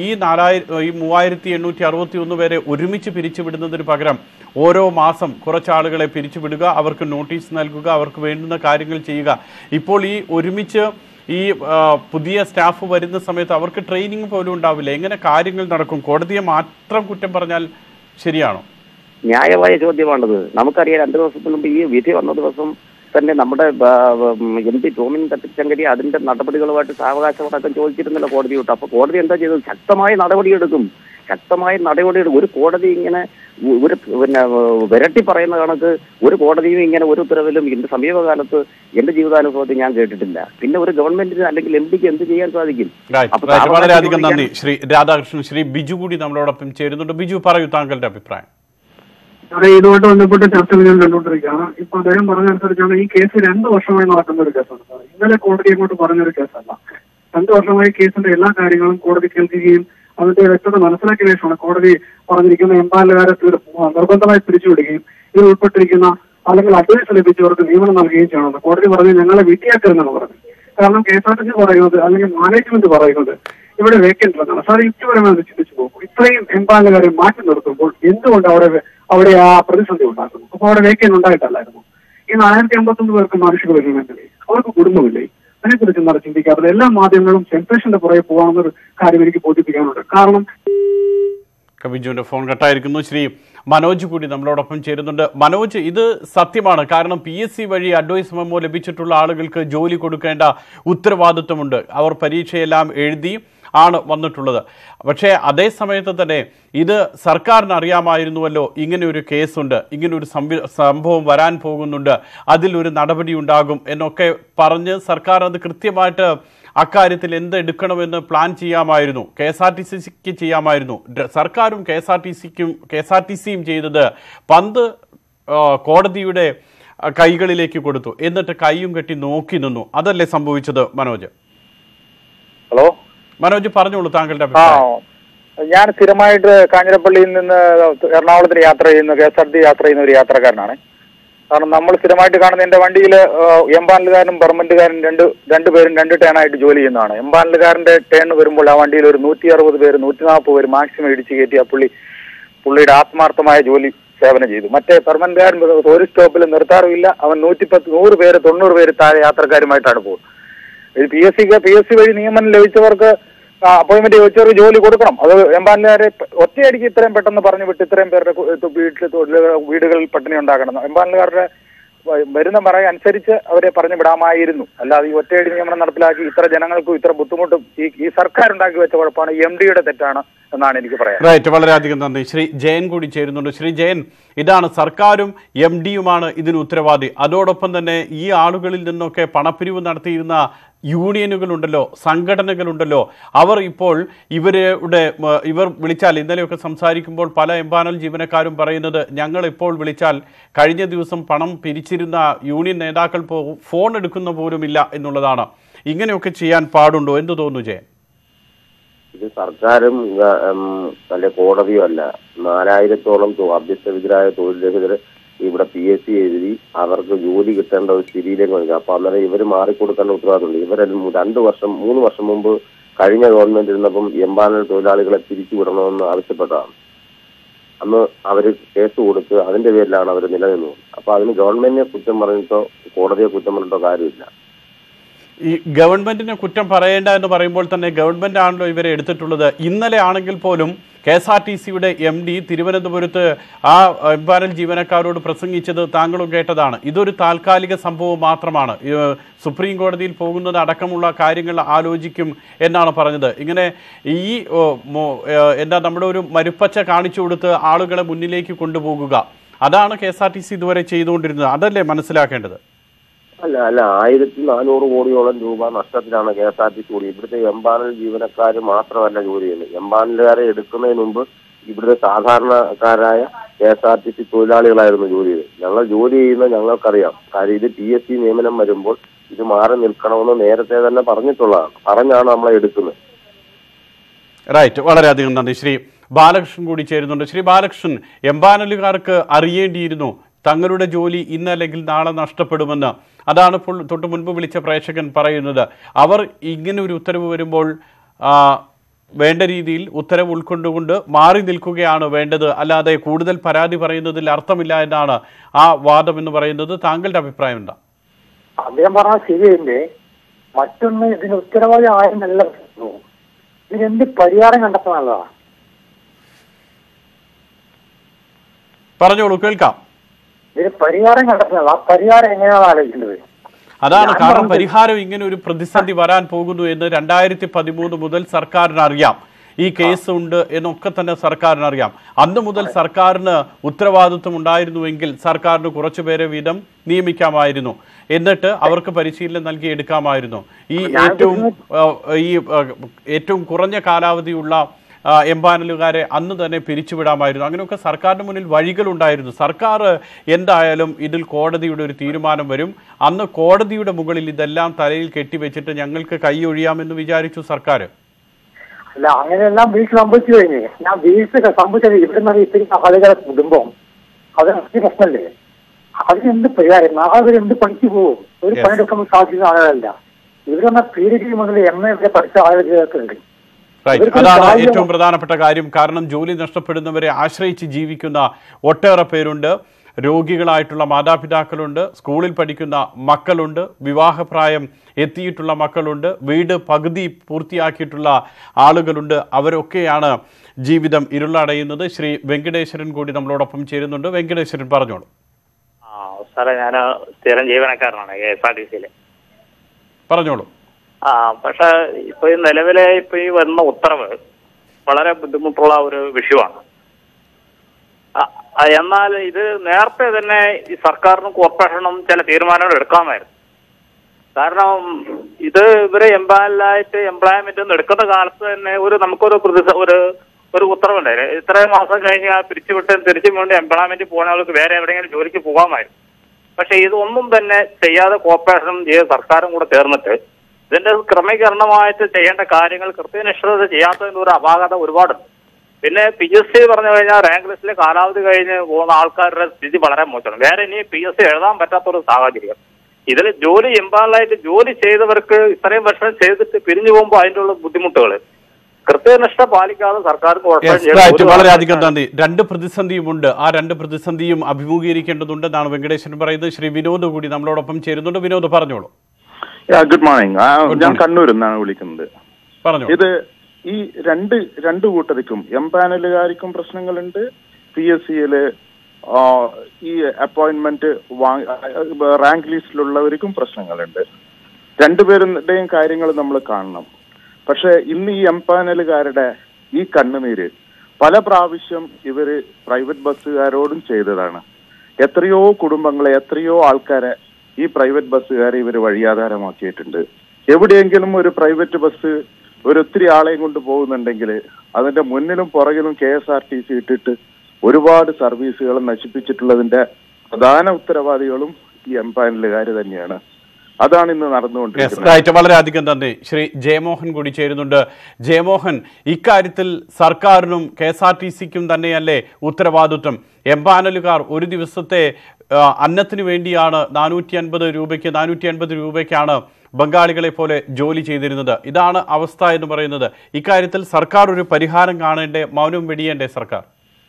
3861 പേരെ ഒരുമിച്ച് പിരിച്ചുവിടുന്നതിന് പകരം ഓരോ മാസം കുറച്ചാളുകളെ പിരിച്ചുവിടുക, അവർക്ക് നോട്ടീസ് നൽകുക, അവർക്ക് വേണ്ടുന്ന കാര്യങ്ങൾ ചെയ്യുക. ഇപ്പോൾ ഈ ഒരുമിച്ച് ഈ പുതിയ സ്റ്റാഫ് വരുന്ന സമയത്ത് അവർക്ക് ട്രെയിനിങ് പോലും ഉണ്ടാവില്ല. എങ്ങനെ കാര്യങ്ങൾ നടക്കും? കോടതിയെ മാത്രം കുറ്റം പറഞ്ഞാൽ ശരിയാണോ? ന്യായമായ ചോദ്യമാണത്. നമുക്കറിയാം 2 ദിവസത്തിന് മുമ്പ് ഈ വിധി വന്ന ദിവസം തന്നെ നമ്മുടെ MP ടോമിൻ തട്ടിച്ചങ്കരി അതിന്റെ നടപടികളുമായിട്ട് സാവകാശമടക്കം ചോദിച്ചിരുന്നല്ലോ കോടതിയോട്ട്. അപ്പൊ കോടതി എന്താ ചെയ്തത്? ശക്തമായ നടപടിയെടുക്കും. ഒരു കോടതി ഇങ്ങനെ വിരട്ടി പറയുന്ന കണക്ക് ഒരു കോടതിയും ഇങ്ങനെ ഒരു ഉത്തരവിലും എന്റെ സമീപകാലത്ത് എന്റെ ജീവിതാനുഭവത്തിൽ ഞാൻ കേട്ടിട്ടില്ല. പിന്നെ ഒരു ഗവൺമെന്റിന് അല്ലെങ്കിൽ MPക്ക് എന്ത് ചെയ്യാൻ സാധിക്കും? വളരെയധികം നന്ദി ശ്രീ രാധാകൃഷ്ണൻ. ശ്രീ ബിജു കൂടി നമ്മളോടൊപ്പം ചേരുന്നുണ്ട്. ബിജു, പറയൂ താങ്കളുടെ അഭിപ്രായം. ഇതുമായിട്ട് ബന്ധപ്പെട്ട ചർച്ചകൾ ഞാൻ കണ്ടുകൊണ്ടിരിക്കുകയാണ്. ഇപ്പൊ അദ്ദേഹം പറഞ്ഞനുസരിച്ചാണ് ഈ കേസ് 2 വർഷമായി നടക്കുന്ന ഒരു കേസാണ്. ഇന്നലെ കോടതി അങ്ങോട്ട് പറഞ്ഞൊരു കേസല്ല. 2 വർഷമായി കേസിന്റെ എല്ലാ കാര്യങ്ങളും കോടതി കേൾക്കുകയും അതിന്റെ വ്യക്തത മനസ്സിലാക്കിയ ശേഷമാണ് കോടതി പറഞ്ഞിരിക്കുന്ന എംപാനലുകാരെ നിർബന്ധമായി പിരിച്ചുവിടുകയും ഇതിൽ ഉൾപ്പെട്ടിരിക്കുന്ന അല്ലെങ്കിൽ അഡ്വൈസ് ലഭിച്ചവർക്ക് നിയമനം നൽകുകയും ചെയ്യണമെന്ന് കോടതി പറഞ്ഞ് ഞങ്ങളെ വിട്ടിയാക്കരുതെന്നാണ് പറഞ്ഞത്. കാരണം KSRTC പറയുന്നത് അല്ലെങ്കിൽ മാനേജ്മെന്റ് പറയുന്നത് ഇവിടെ വേക്കൻറ്റ് എന്നാണ്. സാർ യുക്തിപരമായി ചിന്തിച്ചു പോകും. ഇത്രയും എംപാനലുകാരെ മാറ്റി നിർത്തുമ്പോൾ എന്തുകൊണ്ട് അവിടെ ആ പ്രതിസന്ധി ഉണ്ടാക്കുന്നു? അപ്പൊ അവിടെ വേക്കൻറ്റ് ഉണ്ടായിട്ടല്ലായിരുന്നു. ഈ 1051 പേർക്ക് മാനുഷിക വരുന്നുണ്ടെങ്കിൽ അവർക്ക് കുടുംബമില്ലേ? അതിനെക്കുറിച്ച് എന്താണ് ചിന്തിക്കാറുള്ളത്? എല്ലാ മാധ്യമങ്ങളും സെൻസേഷന്റെ പുറകെ പോകാമെന്നൊരു കാര്യം എനിക്ക് ബോധിപ്പിക്കാനുണ്ട്. കാരണം ബിജുവിന്റെ ഫോൺ കട്ടായിരിക്കുന്നു. ശ്രീ മനോജ് കൂടി നമ്മളോടൊപ്പം ചേരുന്നുണ്ട്. മനോജ്, ഇത് സത്യമാണ്. കാരണം PSC വഴി അഡ്വൈസ് മെമ്മോ ലഭിച്ചിട്ടുള്ള ആളുകൾക്ക് ജോലി കൊടുക്കേണ്ട ഉത്തരവാദിത്വമുണ്ട്. അവർ പരീക്ഷയെല്ലാം എഴുതി ആണ് വന്നിട്ടുള്ളത്. പക്ഷേ അതേ സമയത്ത് തന്നെ ഇത് സർക്കാരിന് അറിയാമായിരുന്നുവല്ലോ ഇങ്ങനെ ഒരു കേസുണ്ട്, ഇങ്ങനെ ഒരു സംഭവം വരാൻ പോകുന്നുണ്ട്, അതിലൊരു നടപടി ഉണ്ടാകും എന്നൊക്കെ പറഞ്ഞ് സർക്കാർ അത് കൃത്യമായിട്ട് അക്കാര്യത്തിൽ എന്തെടുക്കണമെന്ന് പ്ലാൻ ചെയ്യാമായിരുന്നു. KSRTCക്ക് ചെയ്യാമായിരുന്നു. സർക്കാരും KSRTCയും ചെയ്തത് പന്ത് കോടതിയുടെ കൈകളിലേക്ക് കൊടുത്തു, എന്നിട്ട് കൈയും കെട്ടി നോക്കി നിന്നു. അതല്ലേ സംഭവിച്ചത് മനോജ്? ഹലോ മനോജ്, പറഞ്ഞോളൂ താങ്കളുടെ അഭിപ്രായം. ഞാൻ സ്ഥിരമായിട്ട് കാഞ്ഞിരപ്പള്ളിയിൽ നിന്ന് എറണാകുളത്തിന് യാത്ര ചെയ്യുന്ന KSRTC യാത്ര ചെയ്യുന്ന ഒരു യാത്രക്കാരനാണ്. കാരണം നമ്മൾ സ്ഥിരമായിട്ട് കാണുന്ന എന്റെ വണ്ടിയിൽ എംപാനലുകാരനും പെർമനന്റുകാരനും രണ്ടുപേരും 2 ടേണായിട്ട് ജോലി ചെയ്യുന്നതാണ്. എംപാനലുകാരന്റെ ടേൺ വരുമ്പോൾ ആ വണ്ടിയിൽ ഒരു 160 പേര് 140 പേര് മാക്സിമം ഇടിച്ച് കയറ്റി ആ പുള്ളിയുടെ ആത്മാർത്ഥമായ ജോലി സേവനം ചെയ്തു. മറ്റേ പെർമനന്റുകാരൻ ഒരു സ്റ്റോപ്പിൽ നിർത്താറുമില്ല. അവൻ 110-100 പേര് 90 പേര് താഴെ യാത്രക്കാരുമായിട്ടാണ് പോകുന്നത്. PSC വഴി നിയമനം ലഭിച്ചവർക്ക് അപ്പോയിന്റ്മെന്റ് ചോദിച്ചവർക്ക് ജോലി കൊടുക്കണം. അത് എംപാനലുകാരെ ഒറ്റയടിക്ക് ഇത്രയും പെട്ടെന്ന് പറഞ്ഞു വിട്ട് ഇത്രയും പേരുടെ വീടുകളിൽ പട്ടിണി ഉണ്ടാക്കണം. എംപാനലുകാരുടെ വരുന്ന പറയ അനുസരിച്ച് അവരെ പറഞ്ഞു വിടാമായിരുന്നു. അല്ലാതെ ഈ ഒറ്റയടി നിയമനം നടപ്പിലാക്കി ഇത്ര ജനങ്ങൾക്കും ഇത്ര ബുദ്ധിമുട്ടും ഈ സർക്കാർ ഉണ്ടാക്കി വെച്ച കുഴപ്പമാണ്, MDയുടെ തെറ്റാണ് എന്നാണ് എനിക്ക് പറയാം. റൈറ്റ്, വളരെയധികം നന്ദി. ശ്രീ ജയൻ കൂടി ചേരുന്നുണ്ട്. ശ്രീ ജയൻ, ഇതാണ് സർക്കാരും MDയുമാണ് ഇതിന് ഉത്തരവാദി. അതോടൊപ്പം തന്നെ ഈ ആളുകളിൽ നിന്നൊക്കെ പണപ്പിരിവ് നടത്തിയിരുന്ന യൂണിയനുകളുണ്ടല്ലോ, സംഘടനകളുണ്ടല്ലോ, അവർ ഇപ്പോൾ ഇവർ വിളിച്ചാൽ, ഇന്നലെയൊക്കെ സംസാരിക്കുമ്പോൾ പല എംപാനൽ ജീവനക്കാരും പറയുന്നത്, ഞങ്ങൾ ഇപ്പോൾ വിളിച്ചാൽ കഴിഞ്ഞ ദിവസം പണം പിരിച്ചിരുന്ന യൂണിയൻ നേതാക്കൾ ഫോൺ എടുക്കുന്ന പോലുമില്ല എന്നുള്ളതാണ്. ഇങ്ങനെയൊക്കെ ചെയ്യാൻ പാടുണ്ടോ? എന്ത് തോന്നുന്നു ജയൻ? ഇത് സർക്കാരും അല്ലെ കോടതിയും അല്ല, 4000-ഓളം അഭ്യസ്തവിദ്യരായ തൊഴിൽ രഹിതർ ഇവിടെ PSC എഴുതി അവർക്ക് ജോലി കിട്ടേണ്ട ഒരു സ്ഥിതിയിലേക്ക് വരിക. അപ്പൊ അന്നേരം ഇവർ മാറിക്കൊടുക്കേണ്ട ഉത്തരവാദിത്തമുണ്ട്. ഇവരെ 3 വർഷം മുമ്പ് കഴിഞ്ഞ ഗവൺമെന്റ് ഇരുന്നപ്പം എംപാനൽ തൊഴിലാളികളെ പിരിച്ചുവിടണമെന്ന് ആവശ്യപ്പെട്ടതാണ്. അന്ന് അവര് കേസ് കൊടുത്ത് അതിന്റെ പേരിലാണ് അവർ നിലനിന്നത്. അപ്പൊ അതിന് ഗവൺമെന്റിനെ കുറ്റം പറഞ്ഞിട്ടോ കോടതിയെ കുറ്റം പറഞ്ഞിട്ടോ കാര്യമില്ല. ഈ ഗവൺമെന്റിനെ കുറ്റം പറയേണ്ട എന്ന് പറയുമ്പോൾ തന്നെ ഗവൺമെന്റ് ആണല്ലോ ഇവരെ എടുത്തിട്ടുള്ളത്. ഇന്നലെ ആണെങ്കിൽ പോലും KSRTCയുടെ MD തിരുവനന്തപുരത്ത് ആ എംപാനൽ ജീവനക്കാരോട് പ്രസംഗിച്ചത് താങ്കളും കേട്ടതാണ്. ഇതൊരു താൽക്കാലിക സംഭവം മാത്രമാണ്, സുപ്രീം കോടതിയിൽ പോകുന്നത് അടക്കമുള്ള കാര്യങ്ങൾ ആലോചിക്കും എന്നാണ് പറഞ്ഞത്. ഇങ്ങനെ ഈ നമ്മുടെ ഒരു മരുപ്പച്ച കാണിച്ചു കൊടുത്ത് ആളുകളെ മുന്നിലേക്ക് കൊണ്ടുപോകുക, അതാണ് KSRTC ഇതുവരെ ചെയ്തുകൊണ്ടിരുന്നത്. അതല്ലേ മനസ്സിലാക്കേണ്ടത്? അല്ല 1400 കോടിയോളം രൂപ നഷ്ടത്തിലാണ് KSRTC കൂടി. ഇവിടുത്തെ എംപാനൽ ജീവനക്കാർ മാത്രമല്ല ജോലി ചെയ്യുന്നത്. എംപാനലുകാരെ എടുക്കുന്നതിന് മുമ്പ് ഇവിടുത്തെ സാധാരണക്കാരായ KSRTC തൊഴിലാളികളായിരുന്നു ജോലി ചെയ്തത്. ഞങ്ങൾ ജോലി ചെയ്യുന്ന ഞങ്ങൾക്കറിയാം. കാര്യം ഇത് PSC നിയമനം വരുമ്പോൾ ഇത് മാറി നിൽക്കണമെന്ന് നേരത്തെ തന്നെ പറഞ്ഞാണ് നമ്മളെ എടുക്കുന്നത്. റൈറ്റ്, വളരെയധികം നന്ദി. ശ്രീ ബാലകൃഷ്ണൻ കൂടി ചേരുന്നുണ്ട്. ശ്രീ ബാലകൃഷ്ണൻ, എംപാനലുകാർക്ക് അറിയേണ്ടിയിരുന്നു തങ്ങളുടെ ജോലി ഇന്നല്ലെങ്കിൽ നാളെ നഷ്ടപ്പെടുമെന്ന്. അതാണ് ഇപ്പോൾ തൊട്ട് മുൻപ് വിളിച്ച പ്രേക്ഷകൻ പറയുന്നത്. അവർ ഇങ്ങനെ ഒരു ഉത്തരവ് വരുമ്പോൾ വേണ്ട രീതിയിൽ ഉത്തരവ് ഉൾക്കൊണ്ടുകൊണ്ട് മാറി നിൽക്കുകയാണ് വേണ്ടത്, അല്ലാതെ കൂടുതൽ പരാതി പറയുന്നതിൽ അർത്ഥമില്ല എന്നാണ് ആ വാദം എന്ന് പറയുന്നത്. താങ്കളുടെ അഭിപ്രായം എന്താ? അദ്ദേഹം പറഞ്ഞ ശരിയല്ലേ. മറ്റൊന്ന്, ഇതിന് ഉത്തരവാദി ആയെന്നല്ല, ഇതിനെന്ത് പരിഹാരം കണ്ടെത്തുന്നതാണ്. പറഞ്ഞോളൂ, കേൾക്കാം. ഇതിന് പരിഹാരം കണ്ടെത്തുന്നത്, ആ പരിഹാരം എങ്ങനെയാണ് ആലോചിക്കേണ്ടത്? അതാണ് കാരണം. പരിഹാരം ഇങ്ങനെ ഒരു പ്രതിസന്ധി വരാൻ പോകുന്നു എന്ന് 2013 മുതൽ സർക്കാരിന് അറിയാം. ഈ കേസ് ഉണ്ട് എന്നൊക്കെ തന്നെ സർക്കാരിന് അറിയാം. അന്ന് മുതൽ സർക്കാരിന് ഉത്തരവാദിത്വം ഉണ്ടായിരുന്നുവെങ്കിൽ സർക്കാരിന് കുറച്ചുപേരെ വീതം നിയമിക്കാമായിരുന്നു, എന്നിട്ട് അവർക്ക് പരിശീലനം നൽകി എടുക്കാമായിരുന്നു. ഈ ഏറ്റവും കുറഞ്ഞ കാലാവധിയുള്ള എംപാനലുകാരെ അന്ന് തന്നെ പിരിച്ചുവിടാമായിരുന്നു. അങ്ങനെയൊക്കെ സർക്കാരിന് മുന്നിൽ വഴികളുണ്ടായിരുന്നു. സർക്കാർ എന്തായാലും ഇതിൽ കോടതിയുടെ ഒരു തീരുമാനം വരും, അന്ന് കോടതിയുടെ മുകളിൽ ഇതെല്ലാം തലയിൽ കെട്ടിവെച്ചിട്ട് ഞങ്ങൾക്ക് കൈയൊഴിയാമെന്ന് വിചാരിച്ചു സർക്കാർ. അല്ല, അങ്ങനെയെല്ലാം വീഴ്ച സംഭവിച്ചു കഴിഞ്ഞേ. ഞാൻ വീഴ്ച സംഭവിച്ചത് ഇവിടുന്ന് ഇത്തിരി ആളുകളെ കുടുംബം, അത് പ്രശ്നമല്ലേ? അതിനെന്ത് പരിഹാരം? നാളെ എന്ത് പണിക്ക് പോകും? ഒരു പണിയെടുക്കാൻ സാധിക്കുന്ന ആളുകളല്ല. ഇവരൊന്ന് PhD മുതൽ MA വരെ പഠിച്ച ആളുകളൊക്കെ ഉണ്ട്. അതാണ് ഏറ്റവും പ്രധാനപ്പെട്ട കാര്യം. കാരണം ജോലി നഷ്ടപ്പെടുന്നവരെ ആശ്രയിച്ച് ജീവിക്കുന്ന ഒട്ടേറെ പേരുണ്ട്. രോഗികളായിട്ടുള്ള മാതാപിതാക്കളുണ്ട്, സ്കൂളിൽ പഠിക്കുന്ന മക്കളുണ്ട്, വിവാഹപ്രായം എത്തിയിട്ടുള്ള മക്കളുണ്ട്, വീട് പകുതി പൂർത്തിയാക്കിയിട്ടുള്ള ആളുകളുണ്ട്. അവരൊക്കെയാണ് ജീവിതം ഇരുളടയുന്നത്. ശ്രീ വെങ്കടേശ്വരൻ കൂടി നമ്മളോടൊപ്പം ചേരുന്നുണ്ട്. വെങ്കടേശ്വരൻ പറഞ്ഞോളൂ. സാറേ, ഞാൻ സ്ഥിരം ജീവനക്കാരനാണ് KSRTC. പറഞ്ഞോളൂ. പക്ഷെ ഇപ്പൊ ഈ നിലവിലെ ഈ വന്ന ഉത്തരവ് വളരെ ബുദ്ധിമുട്ടുള്ള ഒരു വിഷയമാണ്. എന്നാൽ ഇത് നേരത്തെ തന്നെ ഈ സർക്കാരിനും കോർപ്പറേഷനും ചില തീരുമാനങ്ങൾ എടുക്കാമായിരുന്നു. കാരണം ഇത് ഇവരെ എംപാനലായിട്ട് എംപ്ലോയ്മെന്റ് ഒന്നും എടുക്കുന്ന കാലത്ത് തന്നെ ഒരു ഉത്തരവുണ്ടായിരുന്നു. ഇത്രയും മാസം കഴിഞ്ഞ് പിരിച്ചുവിട്ട് തിരിച്ചു വേണ്ടി എംപ്ലോയ്മെന്റ് പോകുന്ന ആൾക്ക് വേറെ എവിടെയെങ്കിലും ജോലിക്ക് പോകാമായിരുന്നു. പക്ഷെ ഇതൊന്നും തന്നെ ചെയ്യാതെ കോർപ്പറേഷനും സർക്കാരും കൂടെ ചേർന്നിട്ട് ഇതിന്റെ ക്രമീകരണമായിട്ട് ചെയ്യേണ്ട കാര്യങ്ങൾ കൃത്യനിഷ്ഠത ചെയ്യാത്തതിന്റെ ഒരു അപാകത ഒരുപാടുണ്ട്. പിന്നെ PSC പറഞ്ഞു കഴിഞ്ഞാൽ റാങ്ക് ലിസ്റ്റിലെ കാലാവധി കഴിഞ്ഞ് പോകുന്ന ആൾക്കാരുടെ സ്ഥിതി വളരെ മോശമാണ്. വേറെ ഇനി PSC എഴുതാൻ പറ്റാത്തൊരു സാഹചര്യം. ഇതിൽ എംപാനലായിട്ട് ജോലി ചെയ്തവർക്ക് ഇത്രയും വർഷം ചെയ്തിട്ട് പിരിഞ്ഞു പോകുമ്പോൾ അതിൻ്റെ ഉള്ള ബുദ്ധിമുട്ടുകൾ കൃത്യനിഷ്ഠ പാലിക്കാതെ സർക്കാർ വളരെയധികം നന്ദി. രണ്ട് പ്രതിസന്ധിയുമുണ്ട്. ആ രണ്ട് പ്രതിസന്ധിയും അഭിമുഖീകരിക്കേണ്ടതുണ്ടെന്നാണ് വെങ്കടേശ്വരൻ പറയുന്നത്. ശ്രീ വിനോദ് കൂടി നമ്മളോടൊപ്പം ചേരുന്നുണ്ട്. വിനോദ് പറഞ്ഞോളൂ. Good morning. ഞാൻ കണ്ണൂരിൽ നിന്നാണ് വിളിക്കുന്നത്. ഇത് ഈ രണ്ട് കൂട്ടർക്കും എംപാനലുകാർക്കും പ്രശ്നങ്ങളുണ്ട്, PSCയില് ഈ അപ്പോയിന്റ്മെന്റ് റാങ്ക് ലിസ്റ്റിലുള്ളവർക്കും പ്രശ്നങ്ങളുണ്ട്. രണ്ടുപേരുടെയും കാര്യങ്ങൾ നമ്മൾ കാണണം. പക്ഷെ ഇന്ന് ഈ എംപാനലുകാരുടെ ഈ കണ്ണുനീര് പല പ്രാവശ്യം ഇവര് പ്രൈവറ്റ് ബസ്സുകാരോടും ചെയ്തതാണ്. എത്രയോ കുടുംബങ്ങളെ, എത്രയോ ആൾക്കാരെ ഈ പ്രൈവറ്റ് ബസ്സുകാരെ ഇവർ വഴിയാധാരമാക്കിയിട്ടുണ്ട്. എവിടെയെങ്കിലും ഒരു പ്രൈവറ്റ് ബസ് ഒത്തിരി ആളെയും കൊണ്ട് പോകുന്നുണ്ടെങ്കിൽ അതിന്റെ മുന്നിലും പുറകിലും KSRTC ഇട്ടിട്ട് ഒരുപാട് സർവീസുകൾ നശിപ്പിച്ചിട്ടുള്ളതിന്റെ പ്രധാന ഉത്തരവാദികളും ഈ എംപാനലുകാർ തന്നെയാണ്. അതാണ് ഇന്ന് നടന്നുകൊണ്ടിരിക്കുന്നത്. വളരെയധികം നന്ദി. ശ്രീ ജയമോഹൻ കൂടി ചേരുന്നുണ്ട്. ജയമോഹൻ, ഇക്കാര്യത്തിൽ സർക്കാരിനും KSRTCക്കും തന്നെയല്ലേ ഉത്തരവാദിത്വം? എംപാനലുകാർ ഒരു ദിവസത്തെ അന്നത്തിന് വേണ്ടിയാണ് 450 രൂപയ്ക്കാണ് ബംഗാളികളെ പോലെ ജോലി ചെയ്തിരുന്നത്. ഇതാണ് അവസ്ഥ എന്ന് പറയുന്നത്. ഇക്കാര്യത്തിൽ സർക്കാർ ഒരു പരിഹാരം കാണേണ്ടേ? മൗനം വെടിയേണ്ടേ സർക്കാർ?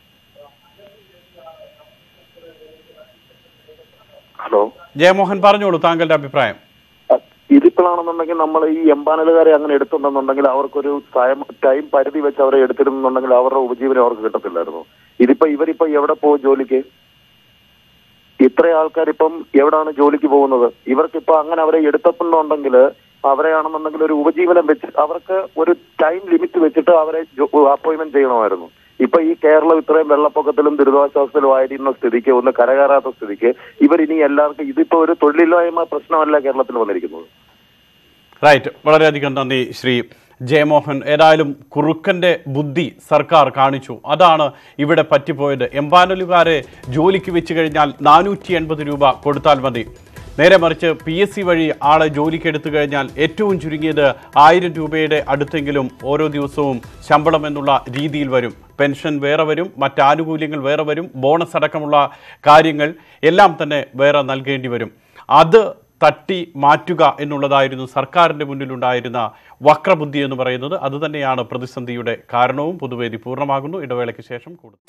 ഹലോ, ജയമോഹൻ പറഞ്ഞോളൂ, താങ്കളുടെ അഭിപ്രായം. ഇതിപ്പോഴാണെന്നുണ്ടെങ്കിൽ നമ്മൾ ഈ എംപാനലുകാരെ അങ്ങനെ എടുത്തുണ്ടെന്നുണ്ടെങ്കിൽ അവർക്കൊരു ടൈം പരിധി വെച്ച് അവരെ എടുത്തിരുന്നുണ്ടെങ്കിൽ അവരുടെ ഉപജീവനം അവർക്ക് കിട്ടത്തില്ലായിരുന്നു. ഇവരിപ്പോ എവിടെ പോകും ജോലിക്ക്? ഇത്ര ആൾക്കാരിപ്പം എവിടാണ് ജോലിക്ക് പോകുന്നത്? ഇവർക്കിപ്പോ അങ്ങനെ അവരെ എടുത്തിട്ടുണ്ടെങ്കിൽ അവരെയാണെന്നുണ്ടെങ്കിൽ ഒരു ഉപജീവനം വെച്ച് അവർക്ക് ഒരു ടൈം ലിമിറ്റ് വെച്ചിട്ട് അവരെ അപ്പോയിന്റ്മെന്റ് ചെയ്യണമായിരുന്നു. ഇപ്പൊ ഈ കേരളം ഇത്രയും വെള്ളപ്പൊക്കത്തിലും ദുരിതാശ്വാസത്തിലും ആയിരുന്ന സ്ഥിതിക്ക്, ഒന്ന് കരകയറാത്ത സ്ഥിതിക്ക് ഇവരിനി എല്ലാവർക്കും ഇതിപ്പോ ഒരു തൊഴിലില്ലായ്മ പ്രശ്നമല്ല കേരളത്തിൽ വന്നിരിക്കുന്നത്. റൈറ്റ്. വളരെയധികം നന്ദി ശ്രീ ജയമോഹൻ. ഏതായാലും കുറുക്കന്റെ ബുദ്ധി സർക്കാർ കാണിച്ചു. അതാണ് ഇവിടെ പറ്റിപ്പോയത്. എംപാനലുകാരെ ജോലിക്ക് വെച്ച് കഴിഞ്ഞാൽ 480 രൂപ കൊടുത്താൽ മതി. നേരെ മറിച്ച് PSC വഴി ആളെ ജോലിക്ക് എടുത്തു കഴിഞ്ഞാൽ ഏറ്റവും ചുരുങ്ങിയത് 1000 രൂപയുടെ അടുത്തെങ്കിലും ഓരോ ദിവസവും ശമ്പളം എന്നുള്ള രീതിയിൽ വരും. പെൻഷൻ വേറെ വരും, മറ്റ് ആനുകൂല്യങ്ങൾ വേറെ വരും, ബോണസ് അടക്കമുള്ള കാര്യങ്ങൾ എല്ലാം തന്നെ വേറെ നൽകേണ്ടി വരും. അത് തട്ടി മാറ്റുക എന്നുള്ളതായിരുന്നു സർക്കാരിൻ്റെ മുന്നിലുണ്ടായിരുന്ന വക്രബുദ്ധി എന്ന് പറയുന്നത്. അതുതന്നെയാണ് പ്രതിസന്ധിയുടെ കാരണവും. പൊതുവേദി പൂർണ്ണമാകുന്നു. ഇടവേളയ്ക്ക് ശേഷം കൂടുതൽ